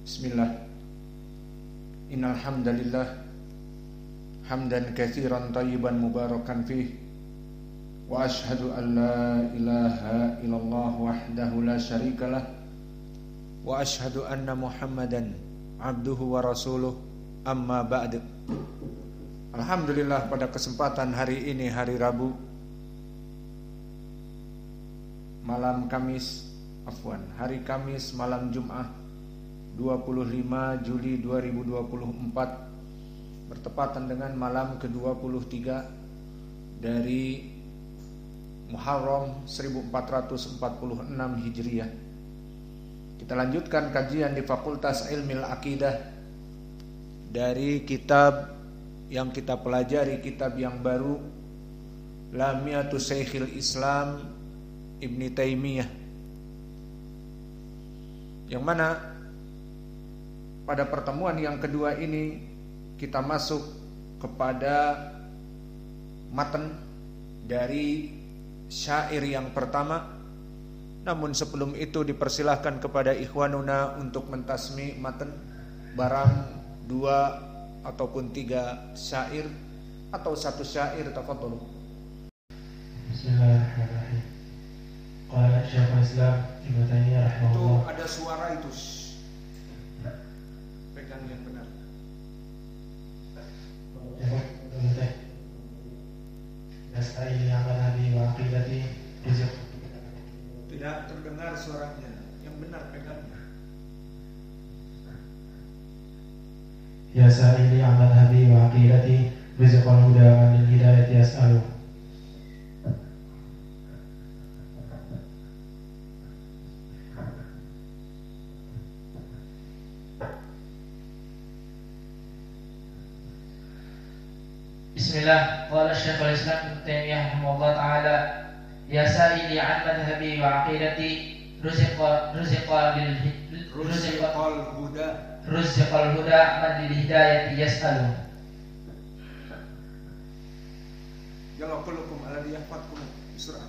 Bismillah. Innal hamdalillah hamdan katsiran thayyiban mubarakan fih wa asyhadu an la ilaha illallah wahdahu la syarikalah wa asyhadu anna Muhammadan abduhu wa rasuluh amma ba'd. Alhamdulillah, pada kesempatan hari ini, hari Rabu malam Kamis, hari Kamis malam Jumat 25 Juli 2024 bertepatan dengan malam ke-23 dari Muharram 1446 Hijriah. Kita lanjutkan kajian di Fakultas Ilmil Aqidah dari kitab yang kita pelajari, kitab yang baru, Lamiyatu Syekhil Islam Ibni Taimiyah, yang mana pada pertemuan yang kedua ini kita masuk kepada matan dari syair yang pertama. Namun sebelum itu dipersilahkan kepada ikhwanuna untuk mentasmi matan, barang 2 ataupun 3 syair atau 1 syair. Tafadhalu. Bismillahirrahmanirrahim. Qala Syekhul Islam Ibnu Taimiyah rahimahullah. Itu ada suara itu. Pegang yang benar. Tidak terdengar suaranya. Yang benar pegangnya. Ya sa'ili an madhhabi wa aqidati rizqal huda wa lil hidayati yas'alu. Bismillah. Qala Syekhul Islam Ibnu Taimiyah rahimahullah taala, ya sa'ili an madhhabi wa aqidati rizqal huda man lil hidayati yas'alu. Jalla kullukum alladhi yahfadkum bisur'ah.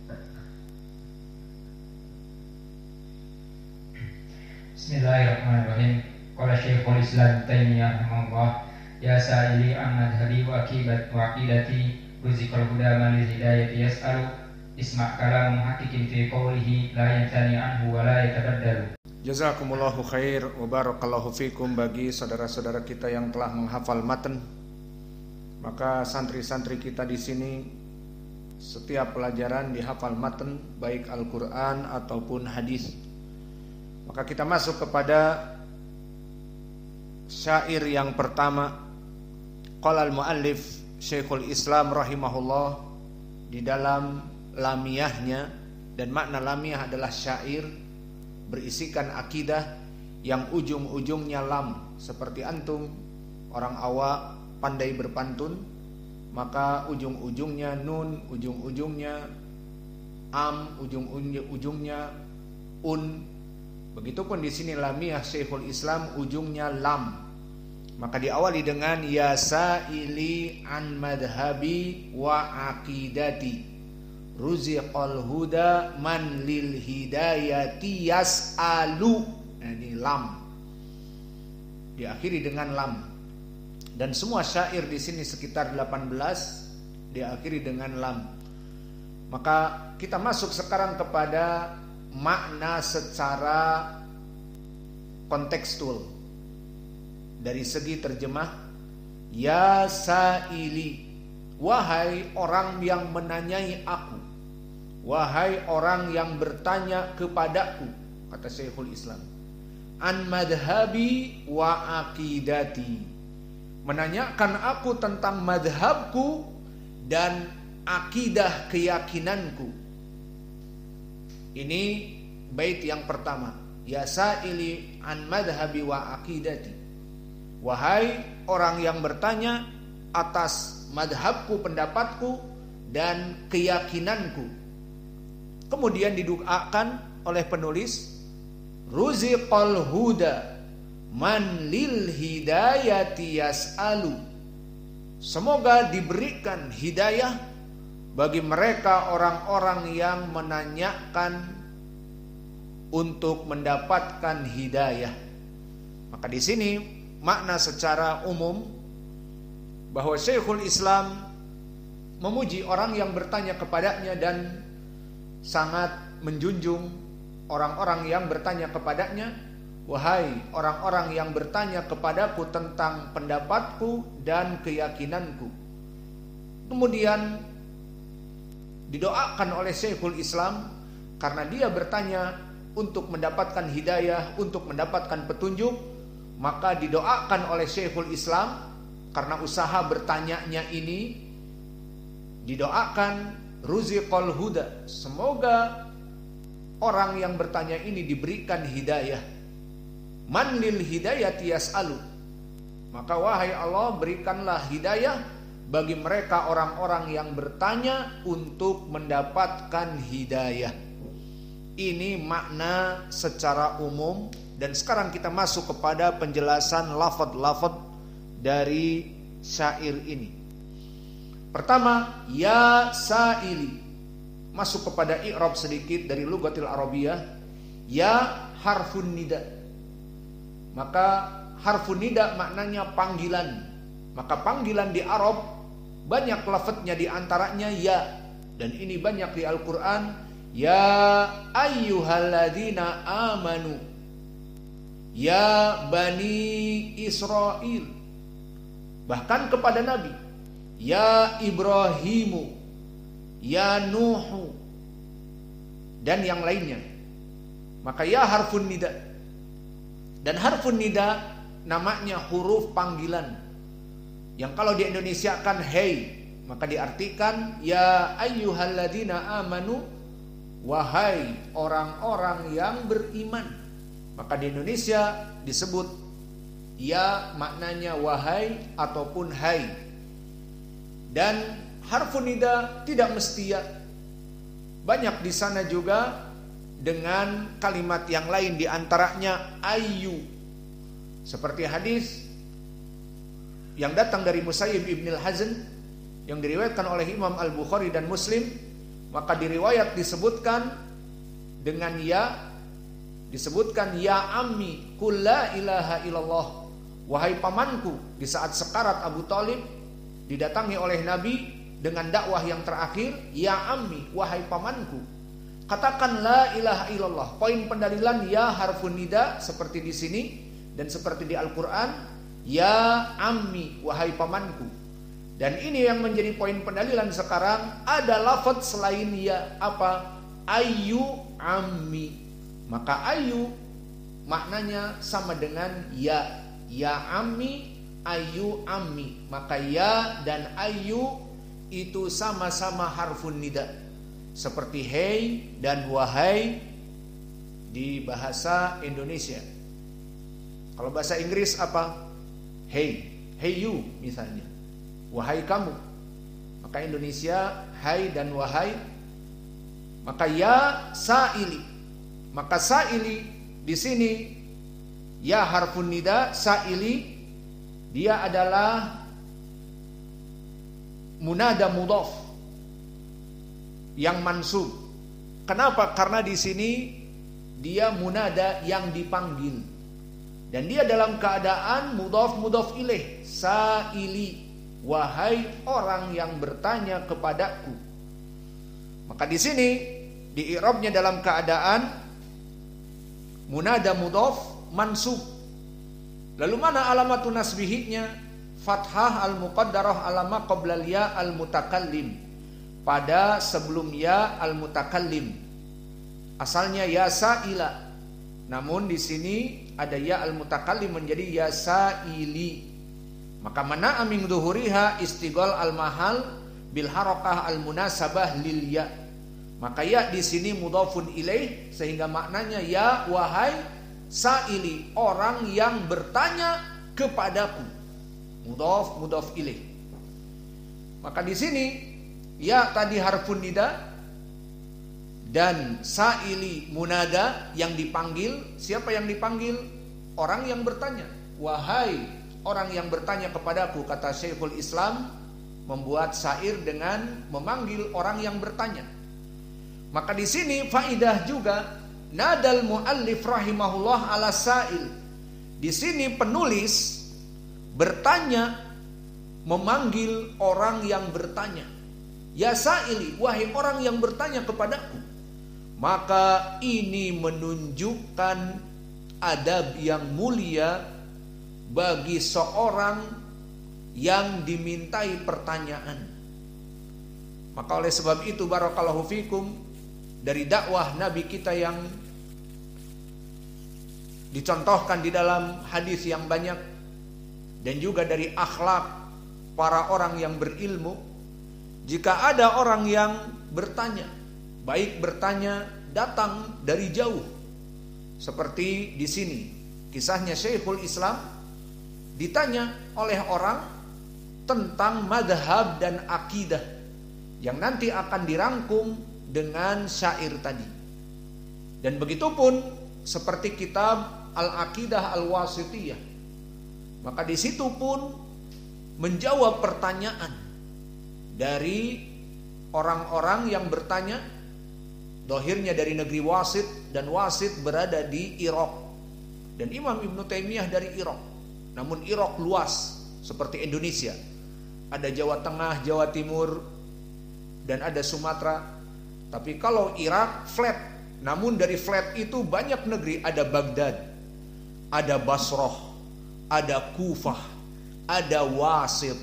Bismillahirrahmanirrahim. Qala Syekhul Islam Ibnu Taimiyah rahimahullah, ya sa'ili an madhhabi wa aqidati rizqal huda man lil hidayati yas'alu. Isma' kalam hakikin fi qawlihi la yantani anhu wa la yatabaddalu. Jazakumullahu khair wa barakallahu fikum. Bagi saudara-saudara kita yang telah menghafal matan, maka santri-santri kita di sini setiap pelajaran dihafal matan, baik Al-Qur'an ataupun hadis. Maka kita masuk kepada syair yang pertama. Qala al-muallif Syekhul Islam rahimahullah di dalam lamiyahnya, dan makna lamiyah adalah syair berisikan akidah yang ujung-ujungnya lam. Seperti antum orang awak pandai berpantun, maka ujung-ujungnya nun, ujung-ujungnya am, ujung-ujungnya un. Begitupun di sini lamiyah Syekhul Islam ujungnya lam. Maka diawali dengan ya sa'ili an madhhabi wa aqidati ruziqal huda man lil hidayati yas'alu. Nah, ini lam, diakhiri dengan lam. Dan semua syair di sini sekitar 18 diakhiri dengan lam. Maka kita masuk sekarang kepada makna secara kontekstual. Dari segi terjemah, ya sa'ili, wahai orang yang menanyai aku, wahai orang yang bertanya kepadaku, kata Syekhul Islam, an madhabi wa aqidati, menanyakan aku tentang madhabku dan akidah keyakinanku. Ini bait yang pertama, ya sa'ili an madhabi wa aqidati, wahai orang yang bertanya atas madhabku, pendapatku dan keyakinanku. Kemudian didoakan oleh penulis, ruziqal huda man lil hidayati yas'alu, semoga diberikan hidayah bagi mereka orang-orang yang menanyakan untuk mendapatkan hidayah. Maka di sini makna secara umum bahwa Syekhul Islam memuji orang yang bertanya kepadanya dan sangat menjunjung orang-orang yang bertanya kepadanya. Wahai orang-orang yang bertanya kepadaku tentang pendapatku dan keyakinanku. Kemudian didoakan oleh Syekhul Islam karena dia bertanya untuk mendapatkan hidayah, untuk mendapatkan petunjuk. Maka didoakan oleh Syekhul Islam karena usaha bertanyanya ini, didoakan ruziqal huda, semoga orang yang bertanya ini diberikan hidayah. Man lil hidayati yas'alu, maka wahai Allah berikanlah hidayah bagi mereka orang-orang yang bertanya untuk mendapatkan hidayah. Ini makna secara umum. Dan sekarang kita masuk kepada penjelasan lafadz-lafadz dari syair ini. Pertama, ya sa'ili, masuk kepada i'rab sedikit dari lugatil arabiyah. Ya harfun nida, maka harfun nida maknanya panggilan. Maka panggilan di Arab banyak lafadznya, di antaranya ya. Dan ini banyak di Al-Quran. Ya ayyuhalladzina amanu, ya Bani Israel. Bahkan kepada Nabi, ya Ibrahimu, ya Nuhu, dan yang lainnya. Maka ya harfun nida. Dan harfun nida namanya huruf panggilan, yang kalau di Indonesia kan hey, maka diartikan ya ayyuhalladzina amanu, wahai orang-orang yang beriman. Maka di Indonesia disebut ya maknanya wahai ataupun hai. Dan harfun nida tidak mesti ya. Banyak di sana juga dengan kalimat yang lain, di antaranya ayyu. Seperti hadis yang datang dari Musayyib ibn al-Hazn yang diriwayatkan oleh Imam Al-Bukhari dan Muslim. Maka di riwayat disebutkan dengan ya, disebutkan ya ammi qul la ilaha illallah, wahai pamanku. Di saat sekarat Abu Thalib didatangi oleh Nabi dengan dakwah yang terakhir, ya ammi, wahai pamanku, katakan la ilaha illallah. Poin pendalilan ya harfun nida seperti di sini dan seperti di Al-Quran, ya ammi, wahai pamanku. Dan ini yang menjadi poin pendalilan sekarang, ada lafaz selain ya, apa? Ayyu ammi. Maka ayyu maknanya sama dengan ya. Ya ammi, ayyu ammi. Maka ya dan ayyu itu sama-sama harfun nida. Seperti hey dan wahai di bahasa Indonesia. Kalau bahasa Inggris apa? Hey, hey you misalnya, wahai kamu. Maka Indonesia hai dan wahai. Maka ya sa'ili. Maka sa'ili di sini ya harfun nida. Sa'ili dia adalah munada mudhaf yang mansub. Kenapa? Karena di sini dia munada yang dipanggil dan dia dalam keadaan mudhaf ilaih. Sa'ili, wahai orang yang bertanya kepadaku. Maka di sini di i'rabnya dalam keadaan munada mudhaf mansub. Lalu mana alamatun nasbihnya? Fathah al-muqaddarah alama qabla ya al-mutakallim, pada sebelum ya al-mutakallim. Asalnya ya sa'ila, namun di sini ada ya al-mutakallim menjadi ya sa'ili. Maka mana min dhuhuriha istighal al-mahal bil harakah al-munasabah lil ya. Maka ya di sini mudhafun ilaih sehingga maknanya ya wahai sa'ili, orang yang bertanya kepadaku. Mudhaf ilaih. Maka di sini ya tadi harfun nida dan sa'ili munada yang dipanggil. Siapa yang dipanggil? Orang yang bertanya. Wahai orang yang bertanya kepadaku, kata Syekhul Islam, membuat syair dengan memanggil orang yang bertanya. Maka di sini faidah juga, nadal muallif rahimahullah ala sa'il. Di sini penulis bertanya, memanggil orang yang bertanya. Ya sa'ili, wahai orang yang bertanya kepadaku. Maka ini menunjukkan adab yang mulia bagi seorang yang dimintai pertanyaan. Maka oleh sebab itu barakallahu fikum, dari dakwah Nabi kita yang dicontohkan di dalam hadis yang banyak, dan juga dari akhlak para orang yang berilmu, jika ada orang yang bertanya, baik bertanya datang dari jauh, seperti di sini kisahnya Syekhul Islam ditanya oleh orang tentang madhab dan akidah yang nanti akan dirangkum dengan syair tadi. Dan begitu pun seperti kitab Al-Aqidah Al-Wasithiyah, maka di situ pun menjawab pertanyaan dari orang-orang yang bertanya, dohirnya dari negeri Wasit, dan Wasit berada di Irak, dan Imam Ibnu Taimiyah dari Irak. Namun Irak luas seperti Indonesia, ada Jawa Tengah, Jawa Timur, dan ada Sumatera. Tapi kalau Irak flat, namun dari flat itu banyak negeri, ada Baghdad, ada Basrah, ada Kufah, ada Wasit.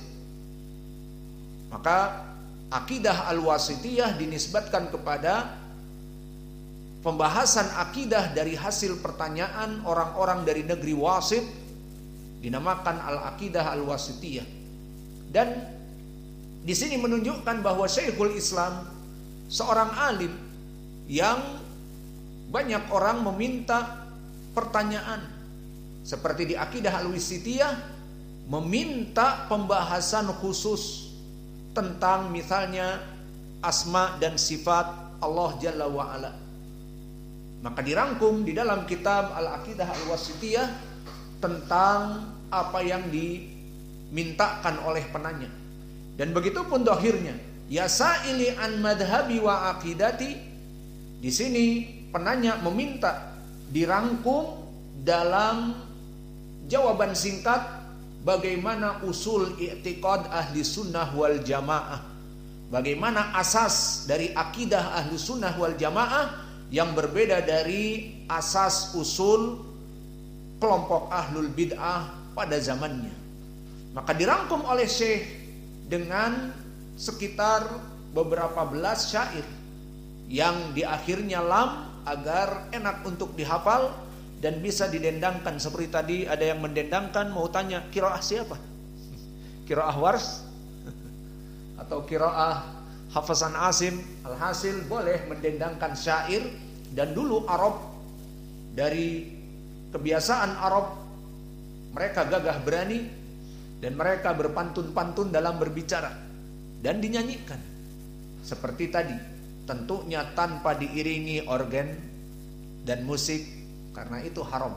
Maka akidah Al-Wasithiyah dinisbatkan kepada pembahasan akidah dari hasil pertanyaan orang-orang dari negeri Wasit, dinamakan Al-Aqidah Al-Wasithiyah. Dan di sini menunjukkan bahwa Syekhul Islam seorang alim yang banyak orang meminta pertanyaan, seperti di Aqidah Al-Wasithiyah meminta pembahasan khusus tentang misalnya asma dan sifat Allah Jalla wa'ala. Maka dirangkum di dalam kitab Al-Aqidah Al-Wasithiyah tentang apa yang dimintakan oleh penanya. Dan begitu pun dohirnya, ya sa'ili an madhabi wa aqidati. Di sini penanya meminta dirangkum dalam jawaban singkat bagaimana usul i'tiqad ahli sunnah wal jamaah, bagaimana asas dari akidah ahli sunnah wal jamaah yang berbeda dari asas usul kelompok ahlul bid'ah pada zamannya. Maka dirangkum oleh Syekh dengan sekitar beberapa belas syair yang di akhirnya lam agar enak untuk dihafal dan bisa didendangkan. Seperti tadi ada yang mendendangkan, mau tanya qiraah siapa? Qiraah Wars atau qiraah Hasan Asim? Alhasil boleh mendendangkan syair. Dan dulu Arab, dari kebiasaan Arab, mereka gagah berani dan mereka berpantun-pantun dalam berbicara dan dinyanyikan. Seperti tadi, tentunya tanpa diiringi organ dan musik, karena itu haram.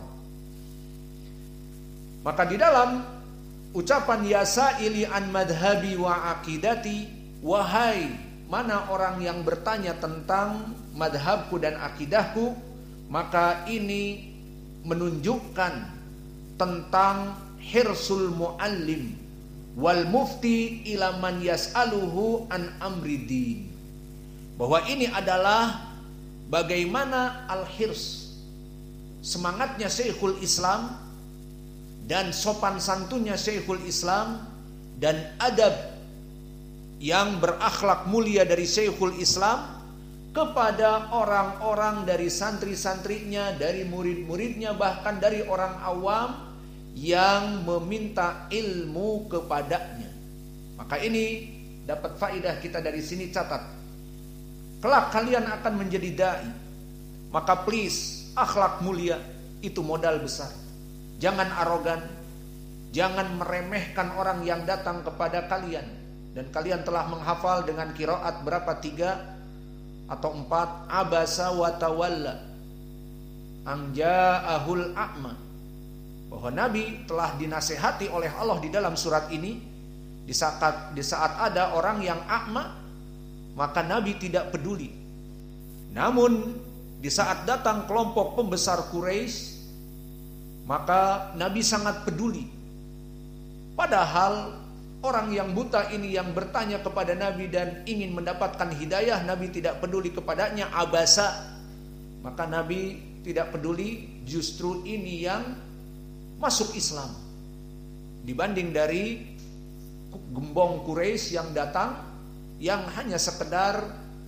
Maka di dalam ucapan ya sa'ili an madhabi wa aqidati, wahai mana orang yang bertanya tentang madhabku dan akidahku, maka ini menunjukkan tentang hirsul muallim wal mufti ila man yas'aluhu an amridin, bahwa ini adalah bagaimana al-hirs, semangatnya Syekhul Islam dan sopan santunnya Syekhul Islam dan adab yang berakhlak mulia dari Syekhul Islam kepada orang-orang dari santri-santrinya, dari murid-muridnya, bahkan dari orang awam yang meminta ilmu kepadanya. Maka ini dapat faedah kita dari sini, catat. Kelak kalian akan menjadi dai. Maka please, akhlak mulia itu modal besar. Jangan arogan, jangan meremehkan orang yang datang kepada kalian. Dan kalian telah menghafal dengan qiraat berapa? 3 atau 4. Abasa wa tawalla an ja'ahul a'ma, bahwa Nabi telah dinasihati oleh Allah di dalam surat ini. Di saat ada orang yang a'ma, maka Nabi tidak peduli. Namun di saat datang kelompok pembesar Quraisy Maka Nabi sangat peduli. Padahal orang yang buta ini yang bertanya kepada Nabi dan ingin mendapatkan hidayah, Nabi tidak peduli kepadanya, abasa. Maka Nabi tidak peduli, justru ini yang masuk Islam. Dibanding dari gembong Quraisy yang datang, yang hanya sekedar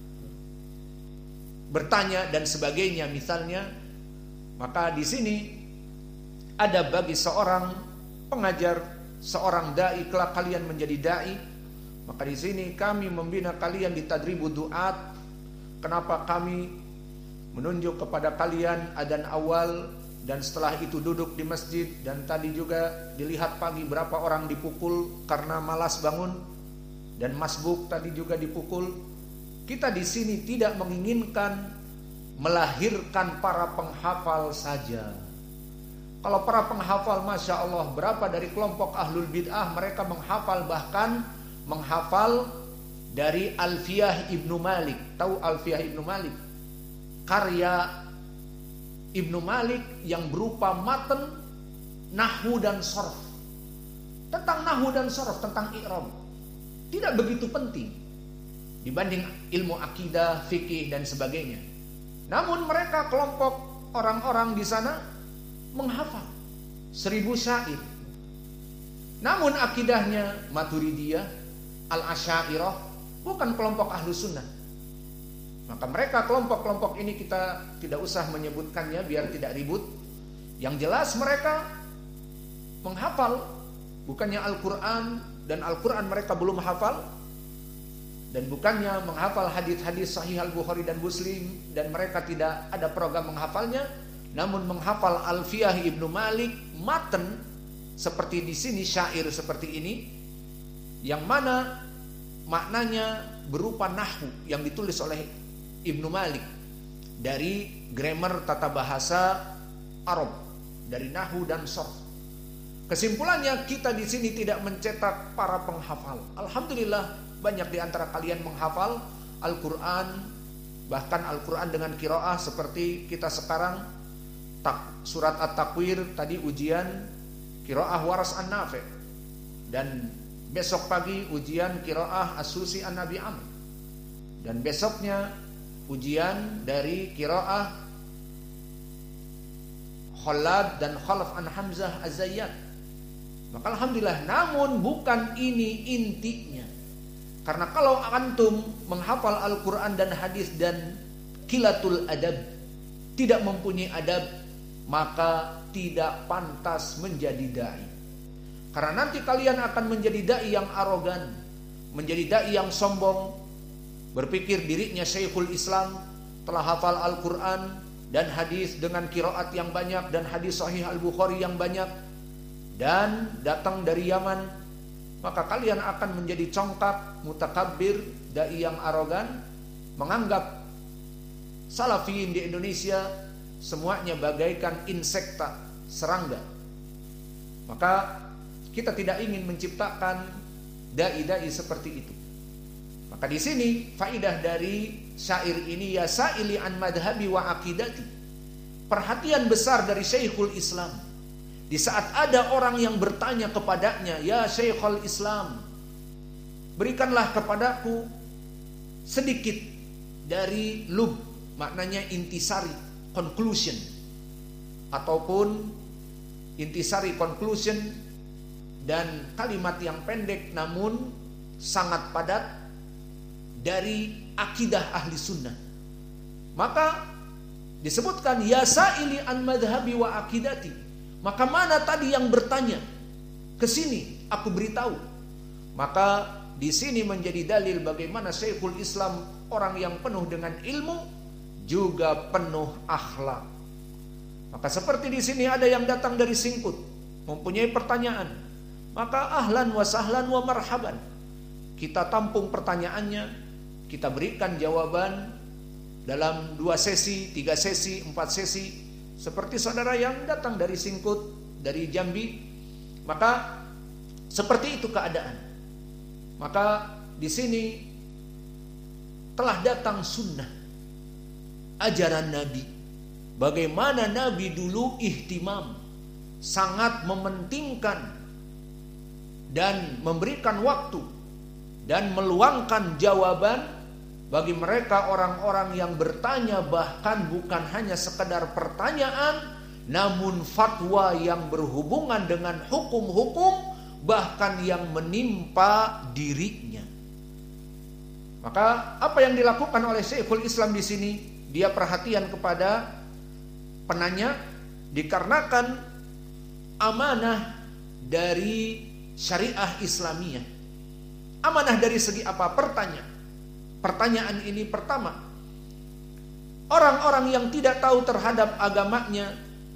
bertanya dan sebagainya misalnya. Maka di sini ada bagi seorang pengajar, seorang dai, kelak kalian menjadi dai. Maka di sini kami membina kalian di tadribu duat. Kenapa kami menunjuk kepada kalian adzan awal dan setelah itu duduk di masjid, dan tadi juga dilihat pagi berapa orang dipukul karena malas bangun, dan masbuk tadi juga dipukul. Kita di sini tidak menginginkan melahirkan para penghafal saja. Kalau para penghafal, Masya Allah, berapa dari kelompok ahlul bid'ah, mereka menghafal, bahkan menghafal dari Alfiyah Ibnu Malik. Tahu Alfiyah Ibnu Malik? Karya Ibnu Malik yang berupa matan nahwu dan sorf. Tentang nahwu dan sorf, tentang i'rab, tidak begitu penting dibanding ilmu akidah, fikih dan sebagainya. Namun mereka kelompok orang-orang di sana menghafal 1000 syair. Namun akidahnya Maturidiyah, Al-Asy'ariyah, bukan kelompok ahlu sunnah. Maka mereka kelompok-kelompok ini kita tidak usah menyebutkannya biar tidak ribut. Yang jelas mereka menghafal, bukannya Al-Quran, dan Al-Quran mereka belum hafal, dan bukannya menghafal hadis-hadis Sahih Al-Bukhari dan Muslim, dan mereka tidak ada program menghafalnya, namun menghafal Alfiyah Ibnu Malik, matan seperti di sini, syair seperti ini, yang mana maknanya berupa nahwu yang ditulis oleh Ibnu Malik dari grammar tata bahasa Arab, dari nahwu dan sorf. Kesimpulannya, kita di sini tidak mencetak para penghafal. Alhamdulillah banyak di antara kalian menghafal Al-Quran, bahkan Al-Quran dengan qiraah seperti kita sekarang. Surat At-Takwir tadi ujian qiraah Waras An-Nafi', dan besok pagi ujian qiraah As-Susi An-Nabi Amr, dan besoknya ujian dari qiraah Khalad dan Khalaf an Hamzah Az-Zayyat. Maka alhamdulillah, namun bukan ini intinya. Karena kalau antum menghafal Al-Quran dan hadis dan qilatul adab, tidak mempunyai adab, maka tidak pantas menjadi dai. Karena nanti kalian akan menjadi dai yang arogan, menjadi dai yang sombong, berpikir dirinya Syekhul Islam, telah hafal Al-Quran dan hadis dengan qiraat yang banyak, dan hadis Sahih Al-Bukhari yang banyak, dan datang dari Yaman. Maka kalian akan menjadi congkak, mutakabbir, dai yang arogan, menganggap salafiyin di Indonesia semuanya bagaikan insekta, serangga. Maka kita tidak ingin menciptakan dai-dai seperti itu. Maka di sini faidah dari syair ini, ya sa'ili an madhabi wa aqidati. Perhatian besar dari Syekhul Islam. Di saat ada orang yang bertanya kepadanya, ya Syekhul Islam, berikanlah kepadaku sedikit dari lub, maknanya intisari, conclusion, ataupun intisari conclusion, dan kalimat yang pendek namun sangat padat dari akidah ahli sunnah. Maka disebutkan ya sa'ili an madhabi wa akidati. Maka mana tadi yang bertanya? Kesini aku beritahu. Maka di sini menjadi dalil bagaimana Syekhul Islam orang yang penuh dengan ilmu, juga penuh akhlak. Maka seperti di sini ada yang datang dari Singkut, mempunyai pertanyaan, maka ahlan wa sahlan wa marhaban. Kita tampung pertanyaannya, kita berikan jawaban dalam 2 sesi, 3 sesi, 4 sesi. Seperti saudara yang datang dari Singkut, dari Jambi, maka seperti itu keadaan. Maka di sini telah datang sunnah, ajaran Nabi. Bagaimana Nabi dulu ihtimam sangat mementingkan dan memberikan waktu dan meluangkan jawaban bagi mereka orang-orang yang bertanya, bahkan bukan hanya sekedar pertanyaan, namun fatwa yang berhubungan dengan hukum-hukum, bahkan yang menimpa dirinya. Maka apa yang dilakukan oleh Syekhul Islam di sini, dia perhatian kepada penanya dikarenakan amanah dari syariah Islamiyah. Amanah dari segi apa? Pertanyaan ini pertama, orang-orang yang tidak tahu terhadap agamanya,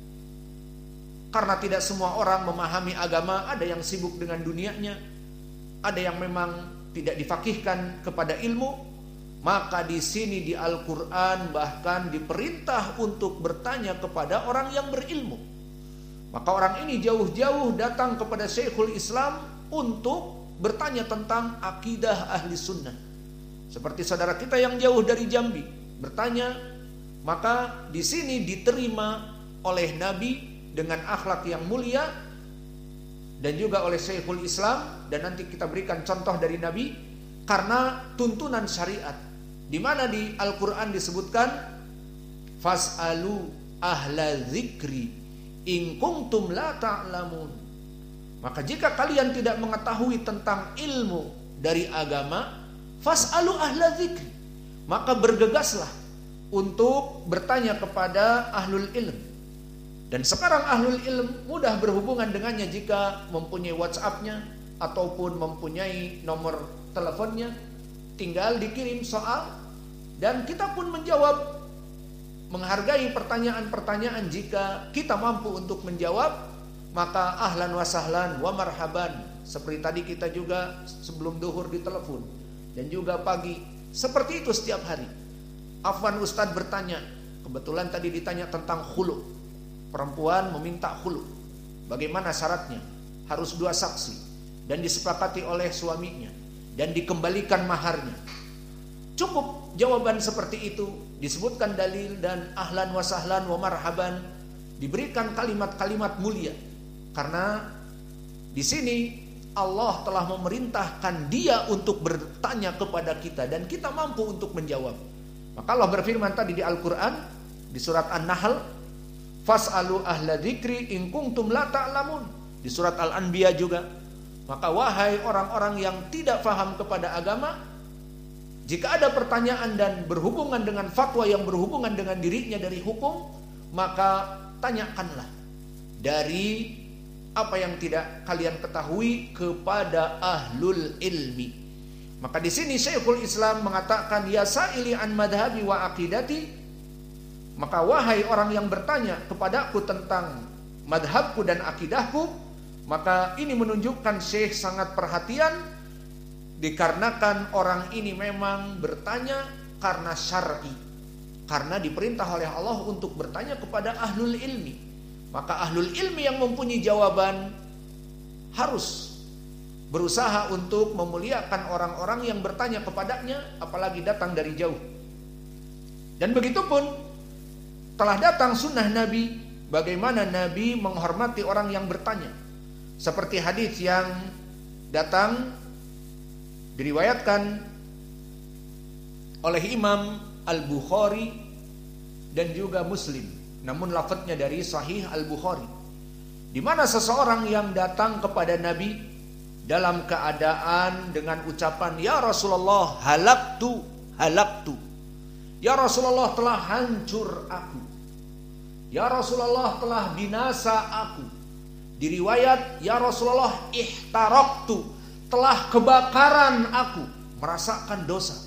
karena tidak semua orang memahami agama, ada yang sibuk dengan dunianya, ada yang memang tidak difakihkan kepada ilmu, maka di sini di Al-Quran bahkan diperintah untuk bertanya kepada orang yang berilmu. Maka orang ini jauh-jauh datang kepada Syekhul Islam untuk bertanya tentang akidah ahli sunnah. Seperti saudara kita yang jauh dari Jambi bertanya, maka di sini diterima oleh Nabi dengan akhlak yang mulia dan juga oleh Syekhul Islam, dan nanti kita berikan contoh dari Nabi karena tuntunan syariat, di mana di Al-Quran disebutkan fas'alu ahla dzikri in kuntum la ta'lamun. Maka jika kalian tidak mengetahui tentang ilmu dari agama, fas'alu ahla dzikri, maka bergegaslah untuk bertanya kepada ahlul ilm. Dan sekarang ahlul ilm mudah berhubungan dengannya jika mempunyai WhatsApp-nya ataupun mempunyai nomor teleponnya, tinggal dikirim soal dan kita pun menjawab, menghargai pertanyaan-pertanyaan. Jika kita mampu untuk menjawab, maka ahlan wa sahlan wa marhaban. Seperti tadi kita juga sebelum duhur ditelepon dan juga pagi, seperti itu setiap hari. Afwan Ustadz bertanya, kebetulan tadi ditanya tentang khulu. Perempuan meminta khulu, bagaimana syaratnya? Harus 2 saksi dan disepakati oleh suaminya dan dikembalikan maharnya. Cukup jawaban seperti itu, disebutkan dalil dan ahlan wa sahlan wa marhaban, diberikan kalimat-kalimat mulia. Karena di sini Allah telah memerintahkan dia untuk bertanya kepada kita dan kita mampu untuk menjawab. Maka Allah berfirman tadi di Al-Quran di surat An-Nahl, fas'alu ahla dzikri in kuntum la ta'lamun. Di surat Al-Anbiya juga, maka wahai orang-orang yang tidak faham kepada agama, jika ada pertanyaan dan berhubungan dengan fatwa yang berhubungan dengan dirinya dari hukum, maka tanyakanlah dari apa yang tidak kalian ketahui kepada ahlul ilmi. Maka di sini Syekhul Islam mengatakan, ya sa'ili an madhabi wa aqidati, maka wahai orang yang bertanya kepadaku tentang madhabku dan akidahku, maka ini menunjukkan Syekh sangat perhatian, dikarenakan orang ini memang bertanya karena syar'i, karena diperintah oleh Allah untuk bertanya kepada ahlul ilmi. Maka ahlul ilmi yang mempunyai jawaban harus berusaha untuk memuliakan orang-orang yang bertanya kepadanya, apalagi datang dari jauh. Dan begitu pun telah datang sunnah Nabi, bagaimana Nabi menghormati orang yang bertanya. Seperti hadis yang datang diriwayatkan oleh Imam Al-Bukhari dan juga Muslim, namun lafadznya dari Sahih Al-Bukhari, di mana seseorang yang datang kepada Nabi dalam keadaan dengan ucapan, ya Rasulullah, halaktu, ya Rasulullah, telah hancur aku, ya Rasulullah, telah binasa aku. Diriwayat, ya Rasulullah, ihtaraktu, telah kebakaran aku, merasakan dosa.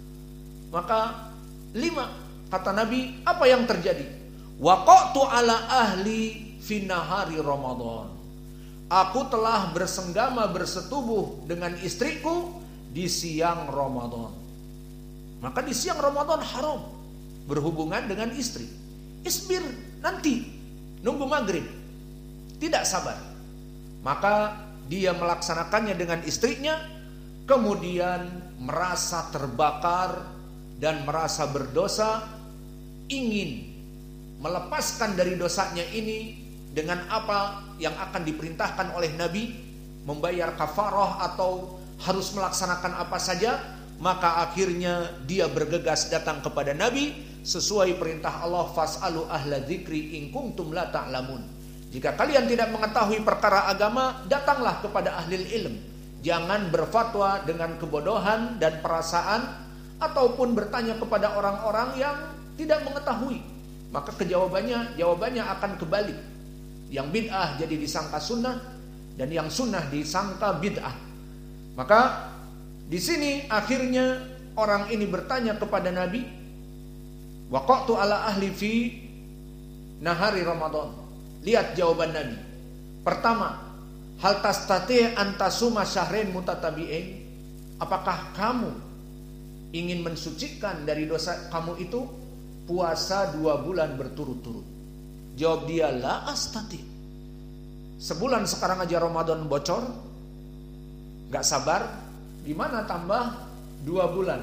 Maka 5, kata Nabi, apa yang terjadi? Waqatu ala ahli fi nahari Ramadan, aku telah bersenggama bersetubuh dengan istriku di siang Ramadan. Maka di siang Ramadan haram berhubungan dengan istri. Isbir, nanti nunggu maghrib, tidak sabar. Maka dia melaksanakannya dengan istrinya, kemudian merasa terbakar dan merasa berdosa, ingin melepaskan dari dosanya ini, dengan apa yang akan diperintahkan oleh Nabi, membayar kafarah atau harus melaksanakan apa saja, maka akhirnya dia bergegas datang kepada Nabi sesuai perintah Allah, fas'alu ahla dzikri in kuntum la ta'lamun. Jika kalian tidak mengetahui perkara agama, datanglah kepada ahli ilm. Jangan berfatwa dengan kebodohan dan perasaan ataupun bertanya kepada orang-orang yang tidak mengetahui. Maka jawabannya akan kebalik. Yang bid'ah jadi disangka sunnah dan yang sunnah disangka bid'ah. Maka di sini akhirnya orang ini bertanya kepada Nabi, waqatu ala ahli fi nahari Ramadan. Lihat jawaban Nabi. Pertama, hal tastati' an tasuma syahrain mutatabi'ain. Apakah kamu ingin mensucikan dari dosa kamu itu puasa 2 bulan berturut-turut? Jawab dia, la astati. Sebulan sekarang aja Ramadan bocor, gak sabar, gimana tambah 2 bulan?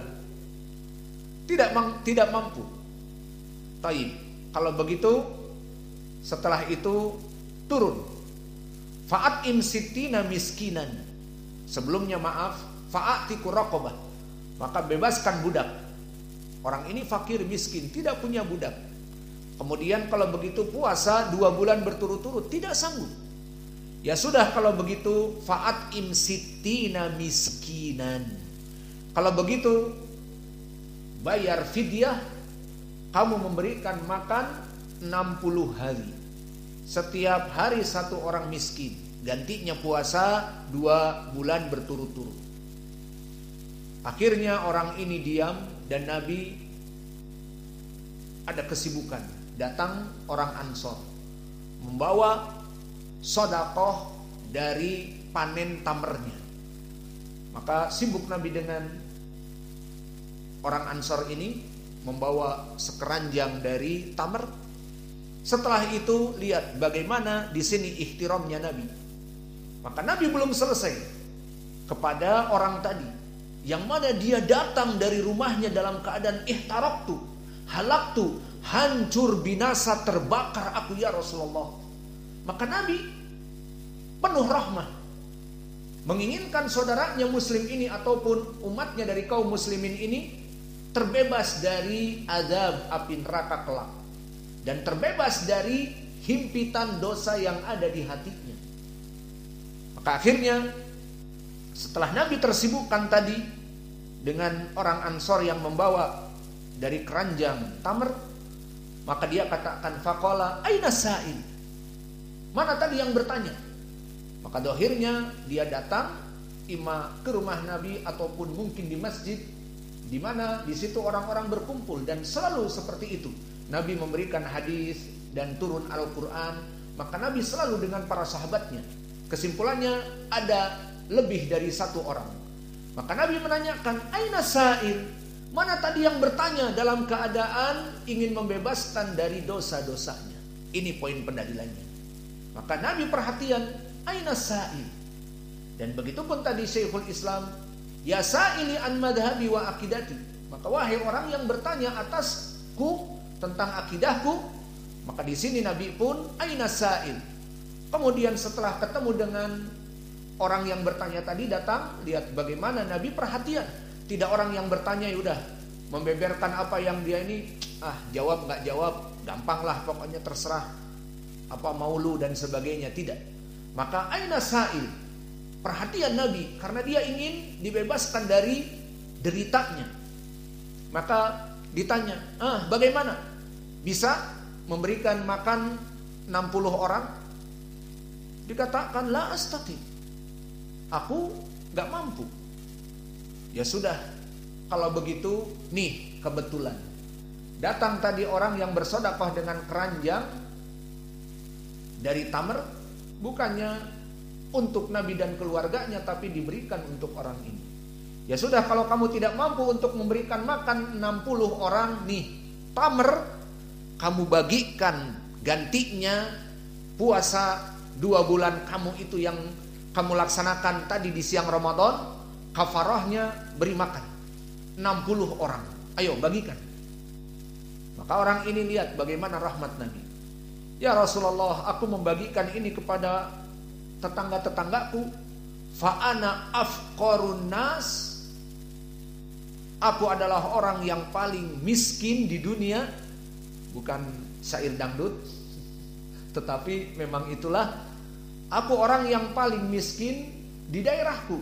Tidak mampu. Taib. Kalau begitu, setelah itu turun. Fa'at'im sittina miskinan. Sebelumnya maaf, fa'atiku raqabah. Maka bebaskan budak. Orang ini fakir miskin, tidak punya budak. Kemudian kalau begitu puasa 2 bulan berturut-turut, tidak sanggup. Ya sudah kalau begitu, fa'at'im sittina miskinan. Kalau begitu, bayar fidyah, kamu memberikan makan 60 hari. Setiap hari 1 orang miskin. Gantinya puasa 2 bulan berturut-turut. Akhirnya orang ini diam dan Nabi ada kesibukan. Datang orang Ansor membawa sodakoh dari panen tamernya. Maka sibuk Nabi dengan orang Ansor ini membawa sekeranjang dari tamer. Setelah itu lihat bagaimana di sini ihtiramnya Nabi. Maka Nabi belum selesai kepada orang tadi, yang mana dia datang dari rumahnya dalam keadaan ihtaraktu, halaktu, hancur binasa terbakar aku ya Rasulullah. Maka Nabi penuh rahmah, menginginkan saudaranya muslim ini ataupun umatnya dari kaum muslimin ini terbebas dari azab api neraka kelak dan terbebas dari himpitan dosa yang ada di hatinya. Maka akhirnya setelah Nabi tersibukkan tadi dengan orang Ansor yang membawa dari keranjang tamer, maka dia katakan, faqala aina sa'il, mana tadi yang bertanya? Maka dohirnya dia datang ima ke rumah Nabi ataupun mungkin di masjid, di mana di situ orang-orang berkumpul, dan selalu seperti itu. Nabi memberikan hadis dan turun Al-Quran, maka Nabi selalu dengan para sahabatnya. Kesimpulannya ada lebih dari 1 orang. Maka Nabi menanyakan, aina sa'il, mana tadi yang bertanya dalam keadaan ingin membebaskan dari dosa-dosanya. Ini poin pendalilannya. Maka Nabi perhatian, aina sa'il. Dan begitu pun tadi Syekhul Islam, ya sa'ili an madhabi wa akidati. Maka wahai orang yang bertanya atasku tentang akidahku, maka di sini Nabi pun aina sa'il. Kemudian setelah ketemu dengan orang yang bertanya tadi datang, lihat bagaimana Nabi perhatian. Tidak orang yang bertanya ya udah membeberkan apa yang dia ini, jawab nggak jawab, gampang lah pokoknya terserah apa mau lu dan sebagainya. Tidak. Maka aina sa'il, perhatian Nabi karena dia ingin dibebaskan dari deritanya. Maka ditanya, bagaimana bisa memberikan makan 60 orang? Dikatakan la astati, aku gak mampu. Ya sudah, kalau begitu nih kebetulan datang tadi orang yang bersedekah dengan keranjang dari tamer, bukannya untuk Nabi dan keluarganya, tapi diberikan untuk orang ini. Ya sudah, kalau kamu tidak mampu untuk memberikan makan 60 orang, nih tamer kamu bagikan, gantinya puasa 2 bulan kamu itu yang kamu laksanakan tadi di siang Ramadan, kafarahnya beri makan 60 orang. Ayo bagikan. Maka orang ini lihat bagaimana rahmat Nabi. "Ya Rasulullah, aku membagikan ini kepada tetangga-tetanggaku. Fa ana afqarun nas." Aku adalah orang yang paling miskin di dunia. Bukan syair dangdut, tetapi memang itulah, aku orang yang paling miskin di daerahku.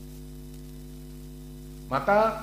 Maka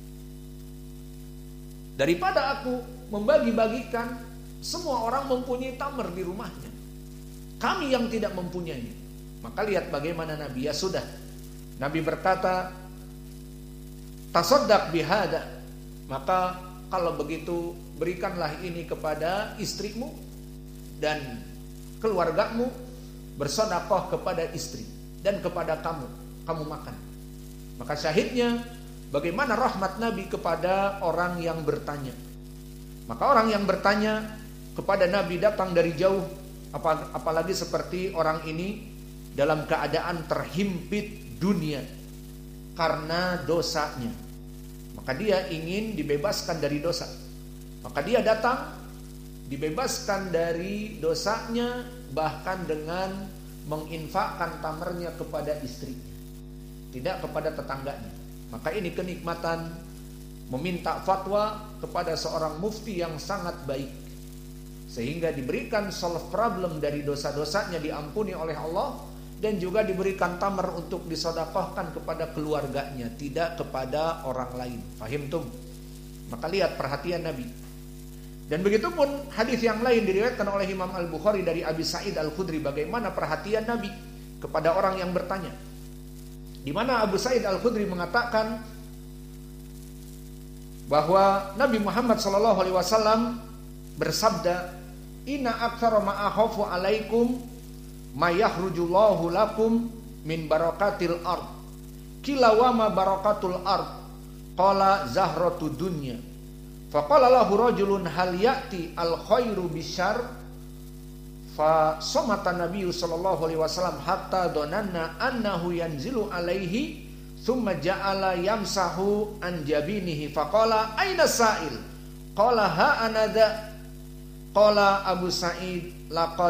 daripada aku membagi-bagikan, semua orang mempunyai tamar di rumahnya, kami yang tidak mempunyai. Maka lihat bagaimana Nabi. Ya sudah, Nabi berkata, "Tasaddaq bihada." Maka kalau begitu berikanlah ini kepada istrimu dan keluargamu, bersedekah kepada istri dan kepada kamu makan. Maka syahidnya bagaimana rahmat Nabi kepada orang yang bertanya. Maka orang yang bertanya kepada Nabi datang dari jauh, apalagi seperti orang ini dalam keadaan terhimpit dunia karena dosanya. Maka dia ingin dibebaskan dari dosa. Maka dia datang dibebaskan dari dosanya, bahkan dengan menginfakkan tamernya kepada istrinya, tidak kepada tetangganya. Maka ini kenikmatan meminta fatwa kepada seorang mufti yang sangat baik, sehingga diberikan solve problem dari dosa-dosanya, diampuni oleh Allah, dan juga diberikan tamar untuk disedekahkan kepada keluarganya, tidak kepada orang lain. Fahim tum? Maka lihat perhatian Nabi. Dan begitu pun hadis yang lain diriwayatkan oleh Imam Al-Bukhari dari Abi Sa'id Al-Khudri, bagaimana perhatian Nabi kepada orang yang bertanya. Di mana Abu Sa'id Al-Khudri mengatakan bahwa Nabi Muhammad SAW bersabda, "Inna aktsara ma akhafu alaikum ma yakhrujullahu lakum min barakatil ard. Qila wa ma barakatul ard? Qala zahratud dunya. Faqala lahu rajulun hal ya'ti al khairu bisyarr?" Fa somata Nabi sallallahu alaihi wasallam hatta dhananna annahu yanzilu alaihi, thumma ja'ala yamsahu an jabinihi faqala aina sa'il? Qala ha anadha. Qala Abu Sa'id laqad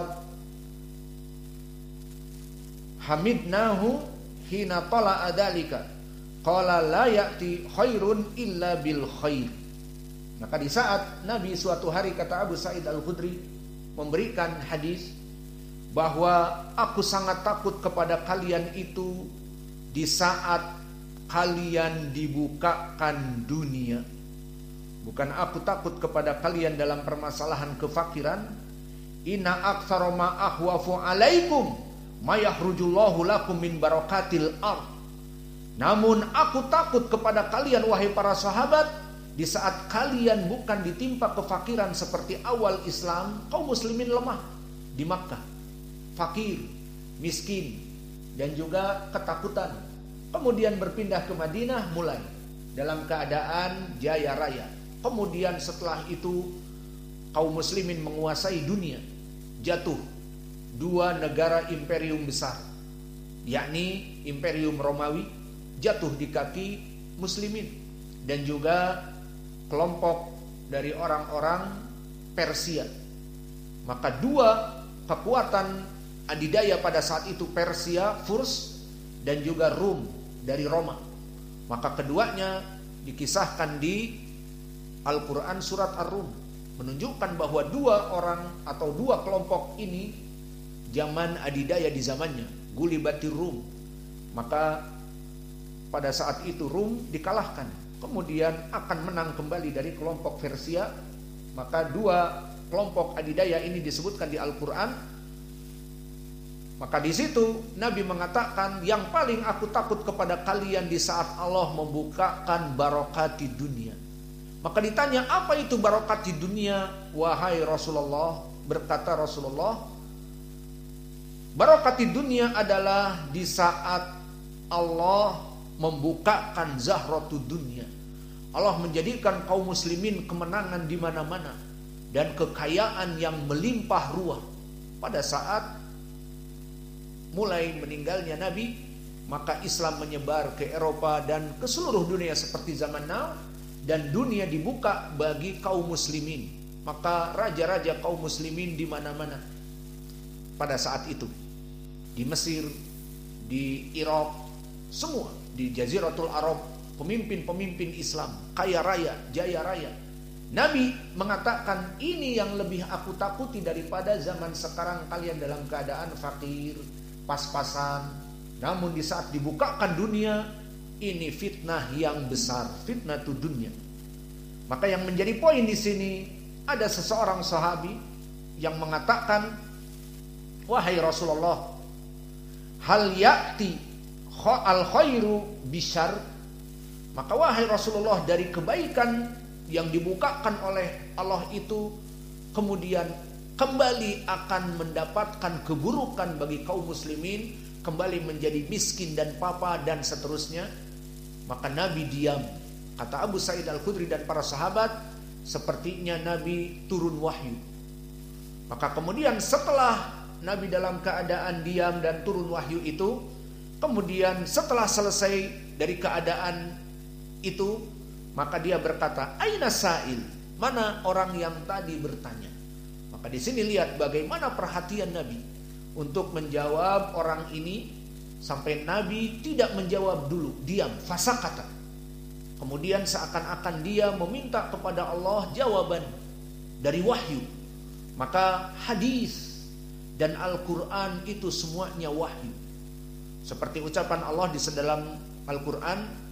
hamidnahu hina tala'a dzalika. Qala la ya'ti khairun illa bil khair. Maka di saat Nabi suatu hari, kata Abu Sa'id Al-Khudri, memberikan hadis bahwa aku sangat takut kepada kalian itu di saat kalian dibukakan dunia. Bukan aku takut kepada kalian dalam permasalahan kefakiran. Inna aktsara ma akhwafu alaikum ma yakhrujullahu lakum min barakatil ard. Namun aku takut kepada kalian wahai para sahabat, di saat kalian bukan ditimpa kefakiran seperti awal Islam, kaum muslimin lemah di Makkah, fakir, miskin, dan juga ketakutan. Kemudian berpindah ke Madinah mulai dalam keadaan jaya raya. Kemudian setelah itu kaum muslimin menguasai dunia. Jatuh dua negara imperium besar, yakni Imperium Romawi jatuh di kaki muslimin, dan juga kelompok dari orang-orang Persia. Maka dua kekuatan adidaya pada saat itu, Persia, Furs, dan juga Rum dari Roma. Maka keduanya dikisahkan di Al-Quran surat Ar-Rum, menunjukkan bahwa dua orang atau dua kelompok ini zaman adidaya di zamannya, gulibatir Rum. Maka pada saat itu Rum dikalahkan, kemudian akan menang kembali dari kelompok Persia. Maka dua kelompok adidaya ini disebutkan di Al-Quran. Maka di situ Nabi mengatakan, yang paling aku takut kepada kalian di saat Allah membukakan barokat di dunia. Maka ditanya, apa itu barokat di dunia wahai Rasulullah? Berkata Rasulullah, barokat di dunia adalah di saat Allah membukakan zahratud dunia. Allah menjadikan kaum muslimin kemenangan di mana-mana dan kekayaan yang melimpah ruah. Pada saat mulai meninggalnya Nabi, maka Islam menyebar ke Eropa dan ke seluruh dunia seperti zaman now, dan dunia dibuka bagi kaum muslimin. maka raja-raja kaum muslimin di mana-mana pada saat itu, di Mesir, di Irak, semua di Jaziratul Arab, pemimpin-pemimpin Islam kaya raya, jaya raya. Nabi mengatakan, ini yang lebih aku takuti daripada zaman sekarang kalian dalam keadaan fakir, pas-pasan. Namun di saat dibukakan dunia, ini fitnah yang besar, fitnah tu dunia. Maka yang menjadi poin di sini, ada seseorang sahabi yang mengatakan, wahai Rasulullah, hal ya'ti al khairu bisyar. Maka wahai Rasulullah, dari kebaikan yang dibukakan oleh Allah itu kemudian kembali akan mendapatkan keburukan bagi kaum muslimin, kembali menjadi miskin dan papa dan seterusnya. Maka Nabi diam. Kata Abu Sa'id Al-Khudri dan para sahabat, sepertinya Nabi turun wahyu. Maka kemudian setelah Nabi dalam keadaan diam dan turun wahyu itu, kemudian setelah selesai dari keadaan itu, maka dia berkata, aina sa'il, mana orang yang tadi bertanya. Maka di sini lihat bagaimana perhatian Nabi untuk menjawab orang ini, sampai Nabi tidak menjawab dulu, diam, fasakata. Kemudian seakan-akan dia meminta kepada Allah jawaban dari wahyu. Maka hadis dan Al-Quran itu semuanya wahyu. Seperti ucapan Allah di dalam Al-Quran,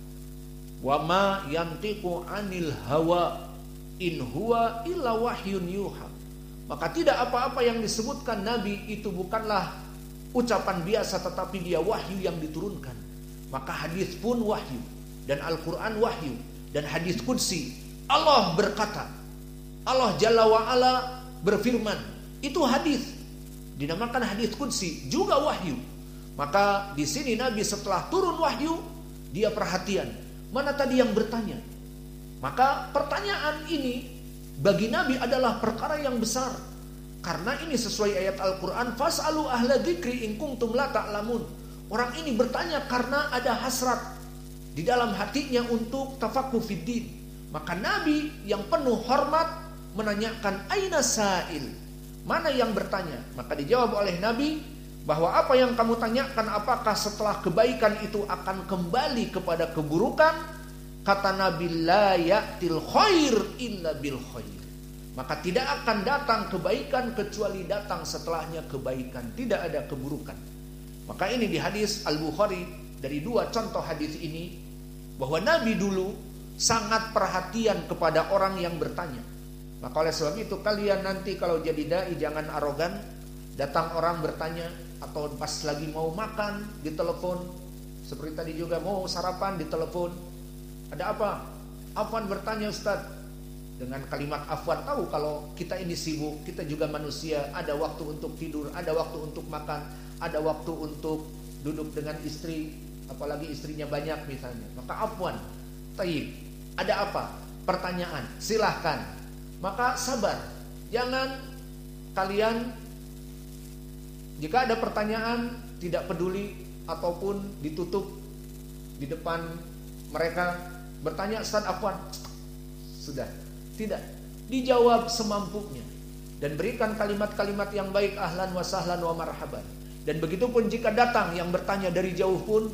wa ma yantiqu anil hawa in huwa illa wahyun yuha. Maka tidak apa-apa yang disebutkan Nabi itu bukanlah ucapan biasa, tetapi dia wahyu yang diturunkan. Maka hadis pun wahyu, dan Al-Quran wahyu, dan hadis qudsi. Allah berkata, Allah Jalla wa'ala berfirman, itu hadis, dinamakan hadis qudsi, juga wahyu. Maka di sini Nabi setelah turun wahyu, dia perhatian, mana tadi yang bertanya? Maka pertanyaan ini bagi Nabi adalah perkara yang besar. Karena ini sesuai ayat Al-Quran, fas'alu ahla dzikri in kuntum la ta'lamun. Orang ini bertanya karena ada hasrat di dalam hatinya untuk tafaqquh fiddin. Maka Nabi yang penuh hormat menanyakan, aina sa'il, mana yang bertanya? Maka dijawab oleh Nabi bahwa apa yang kamu tanyakan, apakah setelah kebaikan itu akan kembali kepada keburukan? Kata Nabi, la ya'til khair illa bil khair. Maka tidak akan datang kebaikan kecuali datang setelahnya kebaikan, tidak ada keburukan. Maka ini di hadis Al-Bukhari, dari dua contoh hadis ini, bahwa Nabi dulu sangat perhatian kepada orang yang bertanya. Maka oleh sebab itu kalian nanti kalau jadi dai jangan arogan. Datang orang bertanya, atau pas lagi mau makan di telepon, seperti tadi juga mau sarapan di telepon, ada apa? Afwan bertanya Ustaz, dengan kalimat afwan, tahu kalau kita ini sibuk, kita juga manusia, ada waktu untuk tidur, ada waktu untuk makan, ada waktu untuk duduk dengan istri, apalagi istrinya banyak misalnya. Maka afwan, taib, ada apa? Pertanyaan, silahkan. Maka sabar, jangan kalian jika ada pertanyaan tidak peduli ataupun ditutup di depan mereka, bertanya Ustaz afwan, sudah, tidak, dijawab semampunya dan berikan kalimat-kalimat yang baik, ahlan wa sahlan wa marhaban. Dan begitu pun jika datang yang bertanya dari jauh pun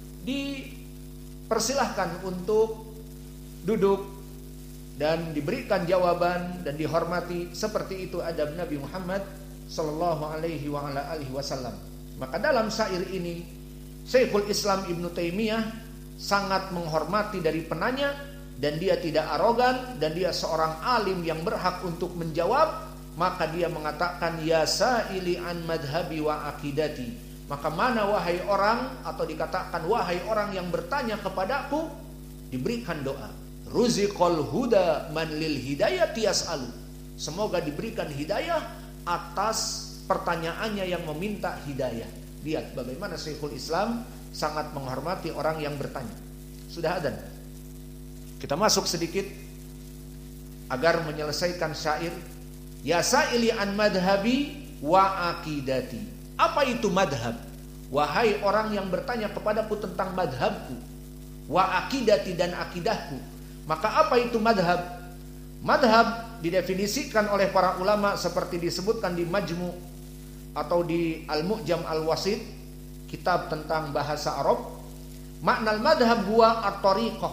dipersilahkan untuk duduk dan diberikan jawaban dan dihormati. Seperti itu adab Nabi Muhammad sallallahu alaihi wa ala alihi wasallam. Maka dalam syair ini Syekhul Islam Ibnu Taimiyah sangat menghormati dari penanya, dan dia tidak arogan, dan dia seorang alim yang berhak untuk menjawab. Maka dia mengatakan, ya sa'ili an madhabi wa akidati. Maka mana wahai orang, atau dikatakan wahai orang yang bertanya kepadaku, diberikan doa. Ruziqal huda man lil hidayati yas'alu. Semoga diberikan hidayah atas pertanyaannya yang meminta hidayah. Lihat bagaimana Syekhul Islam sangat menghormati orang yang bertanya. Sudah adzan. Kita masuk sedikit agar menyelesaikan syair. Ya sa'ili an madhabi wa akidati. Apa itu madhab? Wahai orang yang bertanya kepadaku tentang madhabku, wa akidati, dan akidahku. Maka apa itu madhab? Madhab didefinisikan oleh para ulama seperti disebutkan di Majmu' atau di Al-Mu'jam Al-Wasit, kitab tentang bahasa Arab. Makna al-madhab huwa at-tariqah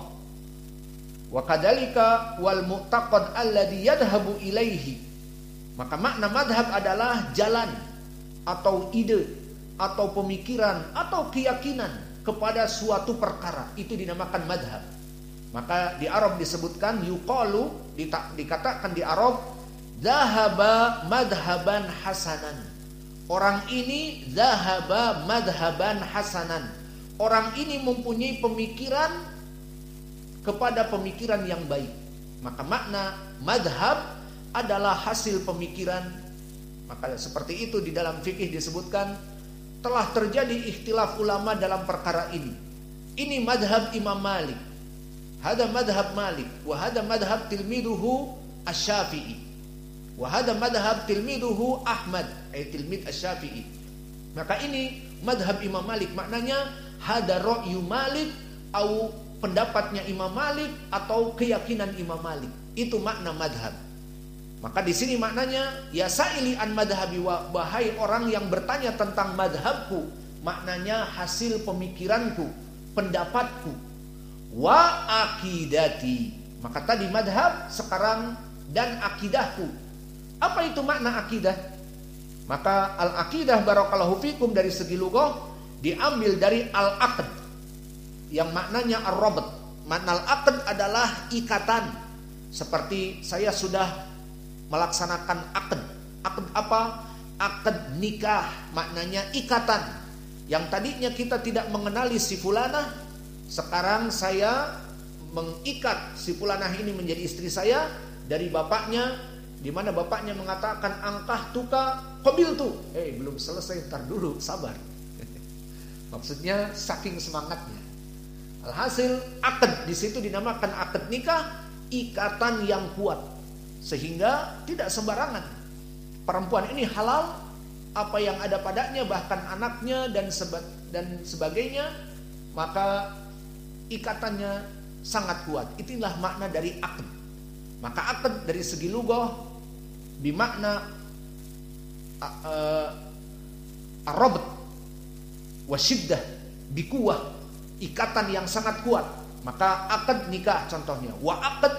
wa kadzalika wal mu'taqad alladhi yadhhabu ilaihi. Maka makna madhab adalah jalan atau ide atau pemikiran atau keyakinan kepada suatu perkara, itu dinamakan madhab. Maka di Arab disebutkan yuqalu, dikatakan di Arab, zahaba madhaban hasanan. Orang ini zahaba madhaban hasanan. Orang ini mempunyai pemikiran kepada pemikiran yang baik. Maka makna madhab adalah hasil pemikiran. Maka seperti itu di dalam fikih disebutkan telah terjadi ikhtilaf ulama dalam perkara ini. Ini madhab Imam Malik, hada madhab Malik, wa hada madhab tilmiduhu Asy-Syafi'i, wa hada madhab tilmiduhu Ahmad, tilmid Asy-Syafi'i. Maka ini madhab Imam Malik, maknanya hada ra'yu Malik, atau pendapatnya Imam Malik atau keyakinan Imam Malik. Itu makna madhab. Maka di sini maknanya ya sa'ili an madhabi, wahai orang yang bertanya tentang madhabku, maknanya hasil pemikiranku, pendapatku. Wa akidati. Maka tadi madhab, sekarang dan akidahku. Apa itu makna akidah? Maka al-akidah barakallahu fikum dari segi lughah diambil dari al-aqd yang maknanya ar-rabat. Makna al-aqd adalah ikatan. Seperti saya sudah melaksanakan akad. Akad apa? Akad nikah, maknanya ikatan. Yang tadinya kita tidak mengenali si fulanah, sekarang saya mengikat si fulanah ini menjadi istri saya dari bapaknya, di mana bapaknya mengatakan angkah tuka qabil tu. Belum selesai, ntar dulu, sabar. Maksudnya saking semangatnya. Alhasil akad di situ dinamakan akad nikah, ikatan yang kuat. Sehingga tidak sembarangan perempuan ini halal, apa yang ada padanya, bahkan anaknya dan sebagainya, maka ikatannya sangat kuat. Itulah makna dari akad. Maka akad dari segi lughah bimakna ar-rabt wa syiddah bikuwah, ikatan yang sangat kuat. Maka akad nikah contohnya. Wa akad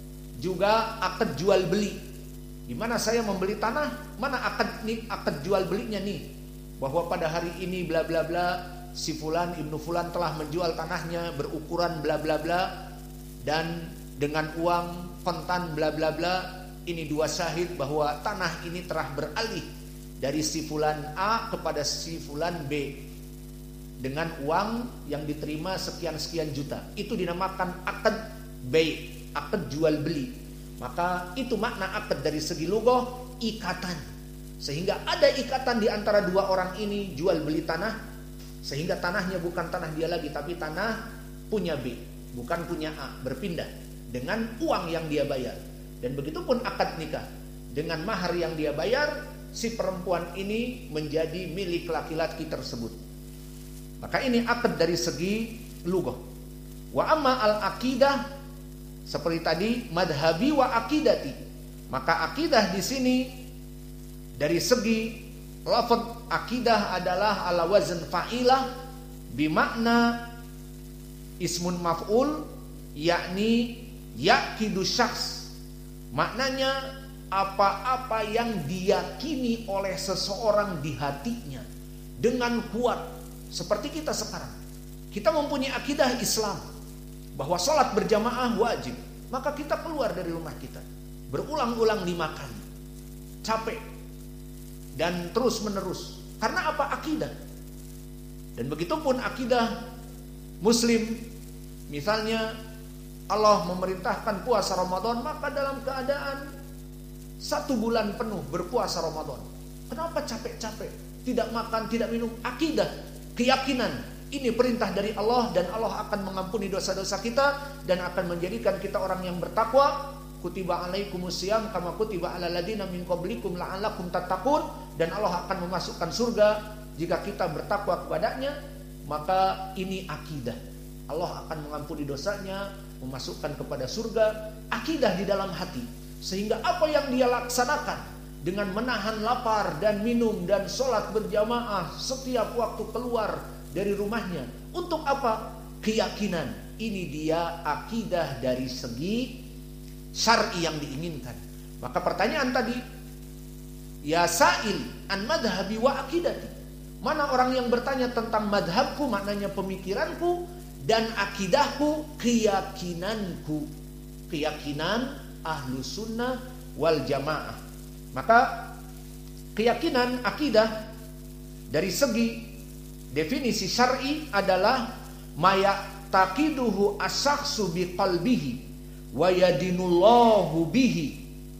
juga akad jual beli, di mana saya membeli tanah, mana akad jual belinya nih, bahwa pada hari ini bla bla bla si fulan ibnu fulan telah menjual tanahnya berukuran bla bla bla dan dengan uang kontan bla bla bla. Ini dua syahid bahwa tanah ini telah beralih dari si fulan A kepada si fulan B dengan uang yang diterima sekian-sekian juta. Itu dinamakan akad bai', akad jual beli. Maka itu makna akad dari segi lughah, ikatan. Sehingga ada ikatan di antara dua orang ini jual beli tanah, sehingga tanahnya bukan tanah dia lagi, tapi tanah punya B, bukan punya A, berpindah dengan uang yang dia bayar. Dan begitu pun akad nikah, dengan mahar yang dia bayar, si perempuan ini menjadi milik laki-laki tersebut. Maka ini akad dari segi lughah. Wa amma al-aqidah, seperti tadi madhabi wa akidati. Maka akidah di sini dari segi lafaz akidah adalah ala wazn fa'ilah bimakna ismun maf'ul, yakni yaqidu syakhs. Maknanya apa-apa yang diyakini oleh seseorang di hatinya dengan kuat. Seperti kita sekarang, kita mempunyai akidah Islam bahwa sholat berjamaah wajib, maka kita keluar dari rumah kita berulang-ulang 5 kali, capek dan terus menerus. Karena apa? Akidah. Dan begitu pun akidah Muslim, misalnya Allah memerintahkan puasa Ramadan, maka dalam keadaan 1 bulan penuh berpuasa Ramadan, kenapa capek-capek, tidak makan, tidak minum? Akidah, keyakinan, ini perintah dari Allah dan Allah akan mengampuni dosa-dosa kita dan akan menjadikan kita orang yang bertakwa. Kutiba alaikumusiyam kama kutiba alal ladina min qablikum la'allakum tattaqun. Dan Allah akan memasukkan surga jika kita bertakwa kepadanya. Maka ini akidah, Allah akan mengampuni dosanya, memasukkan kepada surga. Akidah di dalam hati. Sehingga apa yang dia laksanakan dengan menahan lapar dan minum dan sholat berjamaah setiap waktu keluar dari rumahnya. Untuk apa? Keyakinan. Ini dia akidah dari segi syar'i yang diinginkan. Maka pertanyaan tadi, ya sa'il an madhabi wa akidati. Mana orang yang bertanya tentang madhabku, maknanya pemikiranku, dan akidahku, keyakinanku. Keyakinan ahlu sunnah wal jamaah. Maka keyakinan akidah dari segi definisi syar'i adalah mayataqiduhu as-shakhsu biqalbihi wa yadinullahu bihi.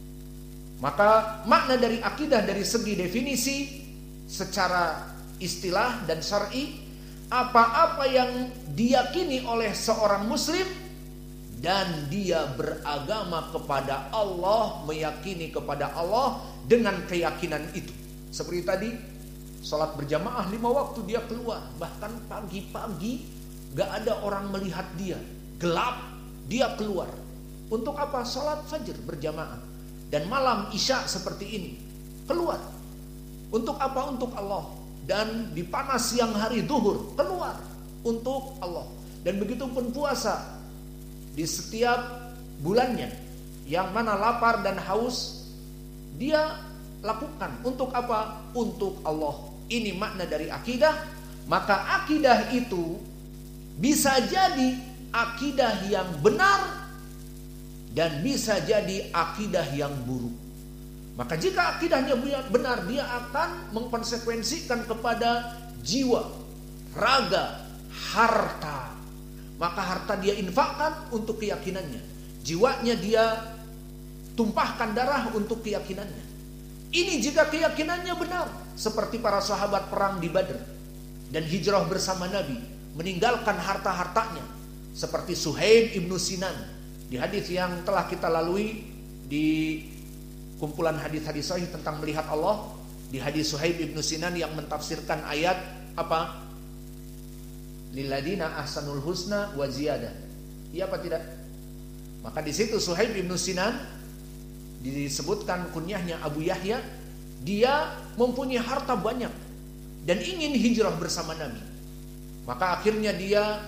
Maka makna dari akidah dari segi definisi secara istilah dan syar'i, apa-apa yang diyakini oleh seorang muslim dan dia beragama kepada Allah, meyakini kepada Allah dengan keyakinan itu. Seperti tadi, sholat berjamaah 5 waktu dia keluar, bahkan pagi-pagi gak ada orang melihat dia, gelap dia keluar. Untuk apa? Sholat fajr berjamaah. Dan malam isya seperti ini keluar. Untuk apa? Untuk Allah. Dan di panas siang hari duhur keluar untuk Allah. Dan begitu pun puasa di setiap bulannya, yang mana lapar dan haus dia lakukan. Untuk apa? Untuk Allah. Ini makna dari akidah. Maka akidah itu bisa jadi akidah yang benar dan bisa jadi akidah yang buruk. Maka jika akidahnya benar, dia akan mengkonsekuensikan kepada jiwa, raga, harta. Maka harta dia infakkan untuk keyakinannya. Jiwanya dia tumpahkan darah untuk keyakinannya. Ini jika keyakinannya benar. Seperti para sahabat perang di Badr dan hijrah bersama Nabi, meninggalkan harta-hartanya. Seperti Suhaib ibnu Sinan. Di hadis yang telah kita lalui di kumpulan hadis-hadis sahih tentang melihat Allah, di hadis Suhaib ibnu Sinan yang mentafsirkan ayat apa? Lilladina ahsanul husna wa ziyadah. Iya apa tidak? Maka di situ Suhaib ibnu Sinan disebutkan kunyahnya Abu Yahya. Dia mempunyai harta banyak dan ingin hijrah bersama Nabi. Maka akhirnya dia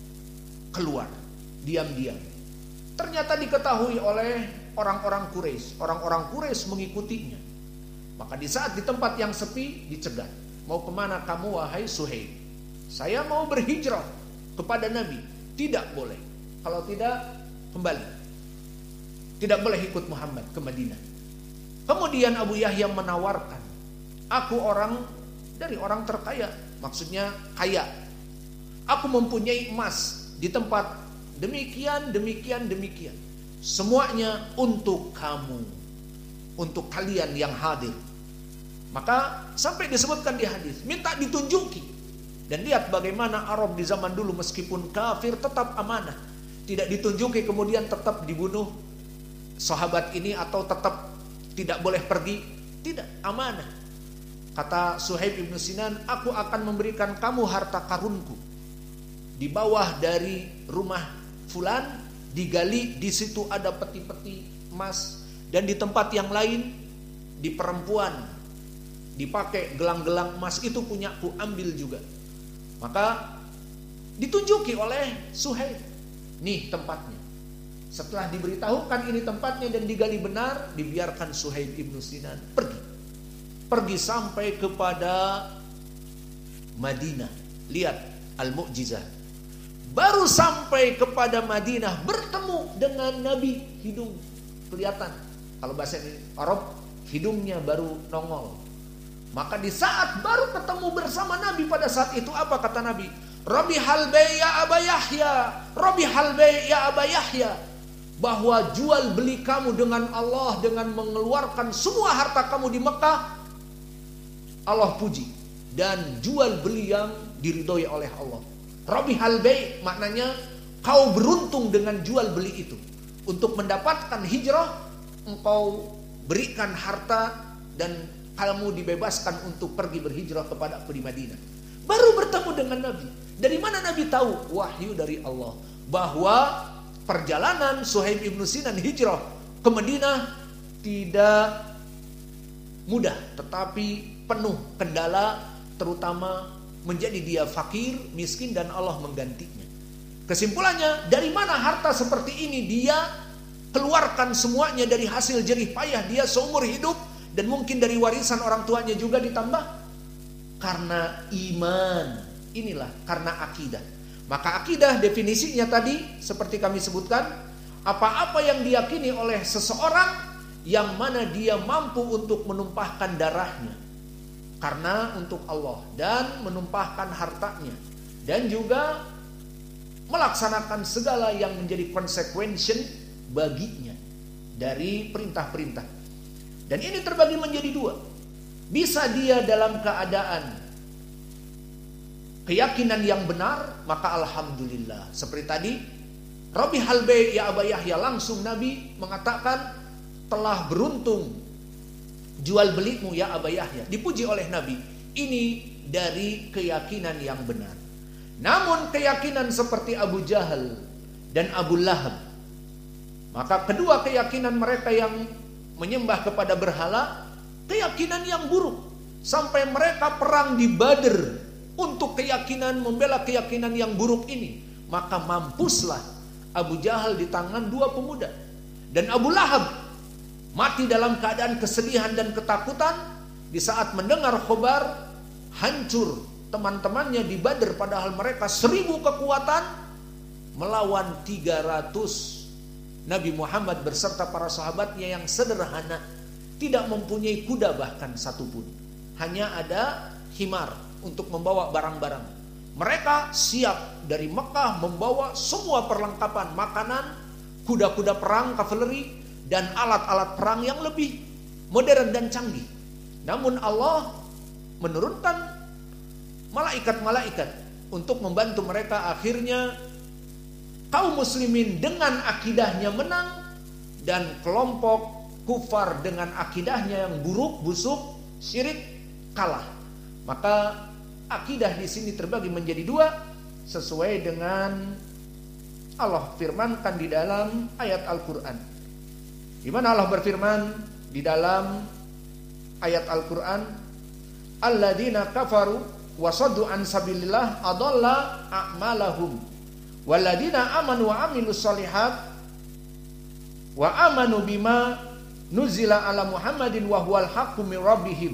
keluar diam-diam. Ternyata diketahui oleh orang-orang Quraisy. Orang-orang Quraisy mengikutinya. Maka di saat di tempat yang sepi dicegat. Mau kemana kamu wahai Suhaib? Saya mau berhijrah kepada Nabi. Tidak boleh. Kalau tidak, kembali. Tidak boleh ikut Muhammad ke Madinah. Kemudian Abu Yahya menawarkan, aku orang dari orang terkaya. Maksudnya kaya. Aku mempunyai emas di tempat demikian, demikian, demikian. Semuanya untuk kamu. Untuk kalian yang hadir. Maka sampai disebutkan di hadis, minta ditunjuki. Dan lihat bagaimana Arab di zaman dulu meskipun kafir tetap amanah. Tidak ditunjuki kemudian tetap dibunuh sahabat ini atau tetap tidak boleh pergi. Tidak, amanah. Kata Suhaib ibnu Sinan, aku akan memberikan kamu harta karunku. Di bawah dari rumah fulan digali, di situ ada peti-peti emas. Dan di tempat yang lain, di perempuan dipakai gelang-gelang emas, itu punyaku, ambil juga. Maka ditunjuki oleh Suhaib, nih tempatnya. Setelah diberitahukan ini tempatnya dan digali benar, dibiarkan Suhaib ibnu Sinan pergi sampai kepada Madinah. Lihat al-mu'jizah. Baru sampai kepada Madinah bertemu dengan Nabi, hidung kelihatan. Kalau bahasa Arab, hidungnya baru nongol. Maka di saat baru ketemu bersama Nabi, pada saat itu apa kata Nabi? Rabbi halbay ya Aba Yahya, Rabbi halbay ya Aba Yahya. Bahwa jual beli kamu dengan Allah, dengan mengeluarkan semua harta kamu di Mekah, Allah puji. Dan jual beli yang diridhoi oleh Allah. Rabbi halbay maknanya kau beruntung dengan jual beli itu. Untuk mendapatkan hijrah, engkau berikan harta dan kamu dibebaskan untuk pergi berhijrah kepada aku di Madinah. Baru bertemu dengan Nabi. Dari mana Nabi tahu? Wahyu dari Allah. Bahwa perjalanan Suhaib ibnu Sinan hijrah ke Madinah tidak mudah, tetapi penuh kendala, terutama menjadi dia fakir, miskin, dan Allah menggantinya. Kesimpulannya, dari mana harta seperti ini dia keluarkan semuanya dari hasil jerih payah dia seumur hidup, dan mungkin dari warisan orang tuanya juga ditambah? Karena iman. Inilah karena akidah. Maka akidah definisinya tadi seperti kami sebutkan, apa-apa yang diyakini oleh seseorang yang mana dia mampu untuk menumpahkan darahnya karena untuk Allah, dan menumpahkan hartanya, dan juga melaksanakan segala yang menjadi konsekuensi baginya dari perintah-perintah. Dan ini terbagi menjadi dua. Bisa dia dalam keadaan keyakinan yang benar, maka alhamdulillah. Seperti tadi, Rabi halbe ya Aba Yahya, langsung Nabi mengatakan, telah beruntung jual belimu ya Aba Yahya. Dipuji oleh Nabi. Ini dari keyakinan yang benar. Namun keyakinan seperti Abu Jahal dan Abu Lahab, maka kedua keyakinan mereka yang menyembah kepada berhala, keyakinan yang buruk. Sampai mereka perang di Badr untuk keyakinan, membela keyakinan yang buruk ini. Maka mampuslah Abu Jahal di tangan dua pemuda. Dan Abu Lahab mati dalam keadaan kesedihan dan ketakutan di saat mendengar khobar hancur teman-temannya di Badr, padahal mereka 1000 kekuatan melawan 300 Nabi Muhammad beserta para sahabatnya yang sederhana, tidak mempunyai kuda bahkan satupun, hanya ada himar untuk membawa barang-barang. Mereka siap dari Mekah membawa semua perlengkapan makanan, kuda-kuda perang, kavaleri, dan alat-alat perang yang lebih modern dan canggih. Namun Allah menurunkan malaikat-malaikat untuk membantu mereka. Akhirnya kaum muslimin dengan akidahnya menang, dan kelompok kufar dengan akidahnya yang buruk, busuk, syirik kalah. Maka akidah di sini terbagi menjadi dua sesuai dengan Allah firmankan di dalam ayat Al-Qur'an. Di mana Allah berfirman di dalam ayat Al-Qur'an, alladzina kafaru wasaddu an sabilillah adalla a'malahum walladzina amanu wa amilus shalihat wa amanu bima nuzila ala Muhammadin wa huwal haqqu min rabbihim.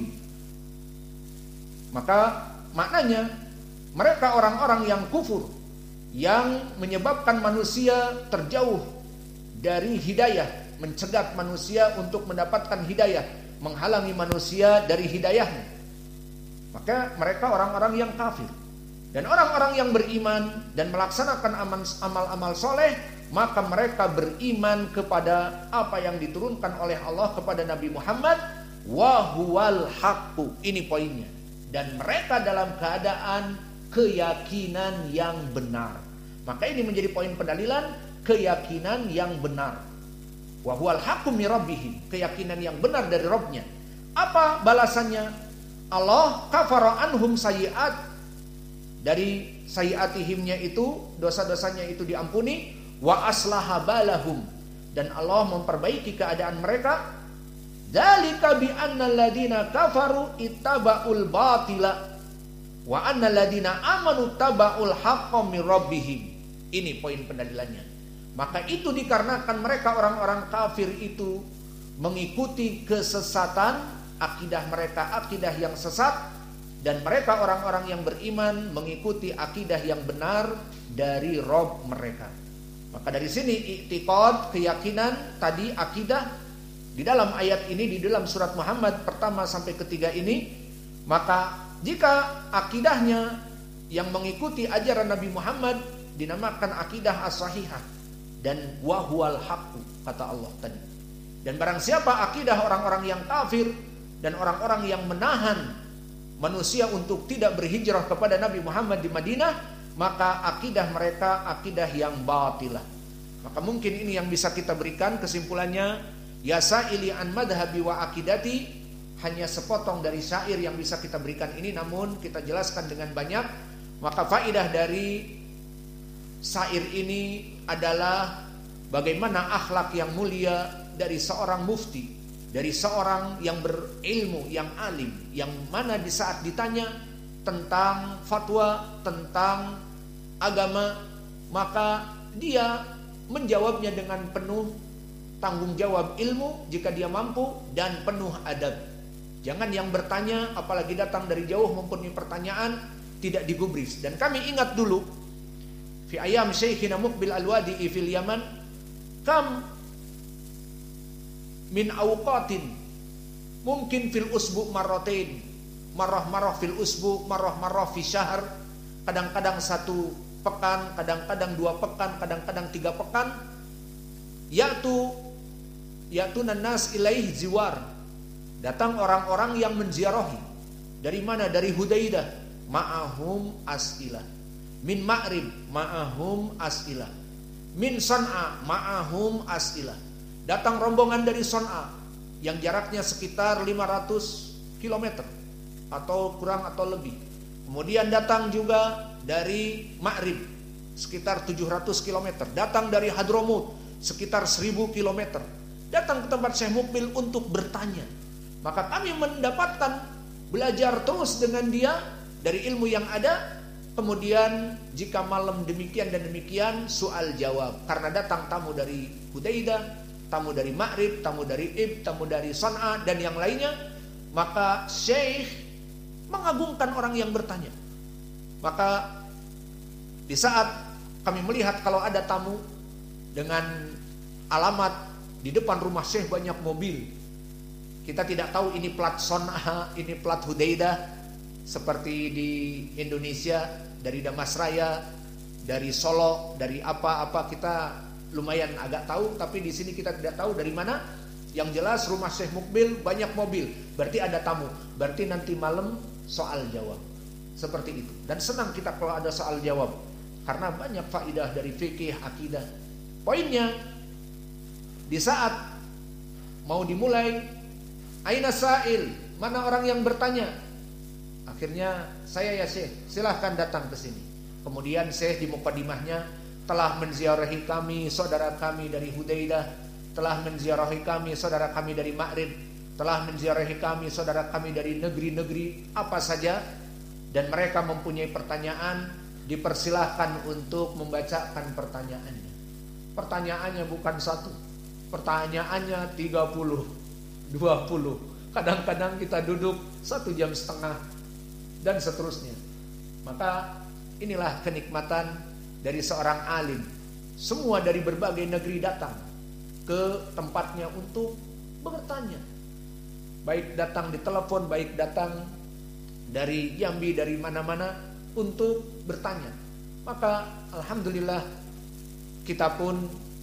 Maka maknanya mereka orang-orang yang kufur, yang menyebabkan manusia terjauh dari hidayah, mencegat manusia untuk mendapatkan hidayah, menghalangi manusia dari hidayahnya. Maka mereka orang-orang yang kafir. Dan orang-orang yang beriman dan melaksanakan amal-amal soleh, maka mereka beriman kepada apa yang diturunkan oleh Allah kepada Nabi Muhammad, wa huwal haqqu. Ini poinnya. Dan mereka dalam keadaan keyakinan yang benar. Maka ini menjadi poin pendalilan, keyakinan yang benar. Wa huwal haqqu min rabbihim, keyakinan yang benar dari Rabbnya. Apa balasannya? Allah kafara anhum sayyi'at, dari sayyi'atihimnya itu, dosa-dosanya itu diampuni, wa aslaha balahum, dan Allah memperbaiki keadaan mereka. Dzalika bi annal ladina kafaru ittaba'ul batila wa annal ladina amanu taba'ul haqqo min rabbihim. Ini poin pendalilannya. Maka itu dikarenakan mereka orang-orang kafir itu mengikuti kesesatan, akidah mereka akidah yang sesat, dan mereka orang-orang yang beriman mengikuti akidah yang benar dari Rabb mereka. Maka dari sini i'tiqad, keyakinan, tadi akidah di dalam ayat ini, di dalam surat Muhammad pertama sampai ketiga ini. Maka jika akidahnya yang mengikuti ajaran Nabi Muhammad dinamakan akidah as-sahihah, dan wahuwal haqqu, kata Allah tadi. Dan barang siapa akidah orang-orang yang kafir dan orang-orang yang menahan manusia untuk tidak berhijrah kepada Nabi Muhammad di Madinah, maka akidah mereka akidah yang batilah. Maka mungkin ini yang bisa kita berikan kesimpulannya, ya sa'ili an madhabi wa akidati, hanya sepotong dari syair yang bisa kita berikan ini, namun kita jelaskan dengan banyak. Maka faidah dari syair ini adalah bagaimana akhlak yang mulia dari seorang mufti dari seorang yang berilmu, yang alim, yang mana di saat ditanya tentang fatwa, tentang agama, maka dia menjawabnya dengan penuh tanggung jawab ilmu jika dia mampu, dan penuh adab. Jangan yang bertanya apalagi datang dari jauh mempunyai pertanyaan tidak digubris. Dan kami ingat dulu fi ayam Syekhina Muqbil Al-Wadi'i fil Yaman, kam min awqatin mungkin fil usbu marratain, marrah fil usbu, marrah fi syahr, kadang-kadang 1 pekan, kadang-kadang 2 pekan, kadang-kadang 3 pekan, yaitu nanas ilaih ziwar, datang orang-orang yang menziarahi. Dari mana? Dari Hudaidah, ma'ahum as'ilah, min Ma'rib ma'ahum as'ilah, min San'a ma'ahum as'ilah. Datang rombongan dari San'a yang jaraknya sekitar 500 km atau kurang atau lebih. Kemudian datang juga dari Ma'rib sekitar 700 km. Datang dari Hadramut sekitar 1000 km. Datang ke tempat Syekh Muqbil untuk bertanya. Maka kami mendapatkan belajar terus dengan dia dari ilmu yang ada. Kemudian jika malam demikian dan demikian, soal jawab. Karena datang tamu dari Hudaidah, tamu dari Ma'rib, tamu dari Ib, tamu dari San'a dan yang lainnya, maka Syekh mengagungkan orang yang bertanya. Maka di saat kami melihat kalau ada tamu dengan alamat di depan rumah Syekh banyak mobil, kita tidak tahu ini plat San'a, ini plat Hudaidah, seperti di Indonesia dari Damasraya, dari Solo, dari apa-apa kita lumayan agak tahu, tapi di sini kita tidak tahu dari mana. Yang jelas rumah Syekh Muqbil banyak mobil, berarti ada tamu, berarti nanti malam soal jawab. Seperti itu. Dan senang kita kalau ada soal jawab, karena banyak faidah dari fikih, akidah. Poinnya, di saat mau dimulai, aina sa'il, mana orang yang bertanya? Akhirnya saya ya Syekh, silahkan datang ke sini. Kemudian Syekh di mukadimahnya telah menziarahi kami, saudara kami dari Hudaidah, telah menziarahi kami, saudara kami dari Ma'rib, telah menziarahi kami, saudara kami dari negeri-negeri apa saja, dan mereka mempunyai pertanyaan, dipersilahkan untuk membacakan pertanyaannya. Pertanyaannya bukan 1, pertanyaannya 30, 20, kadang-kadang kita duduk 1,5 jam dan seterusnya. Maka inilah kenikmatan dari seorang alim. Semua dari berbagai negeri datang ke tempatnya untuk bertanya. Baik datang di telepon, baik datang dari Jambi, dari mana-mana untuk bertanya. Maka alhamdulillah kita pun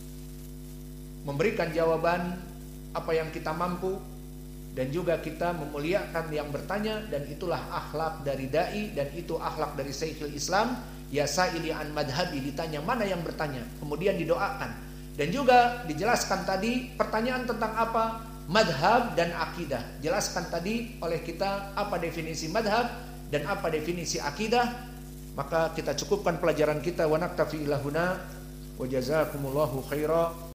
memberikan jawaban apa yang kita mampu, dan juga kita memuliakan yang bertanya, dan itulah akhlak dari dai, dan itu akhlak dari Syekhul Islam. Ya sa'ili an madhabi, ditanya mana yang bertanya, kemudian didoakan. Dan juga dijelaskan tadi pertanyaan tentang apa? Madhab dan akidah. Jelaskan tadi oleh kita apa definisi madhab dan apa definisi akidah. Maka kita cukupkan pelajaran kita. Wa naktafi ilahuna wa jazakumullahu khaira.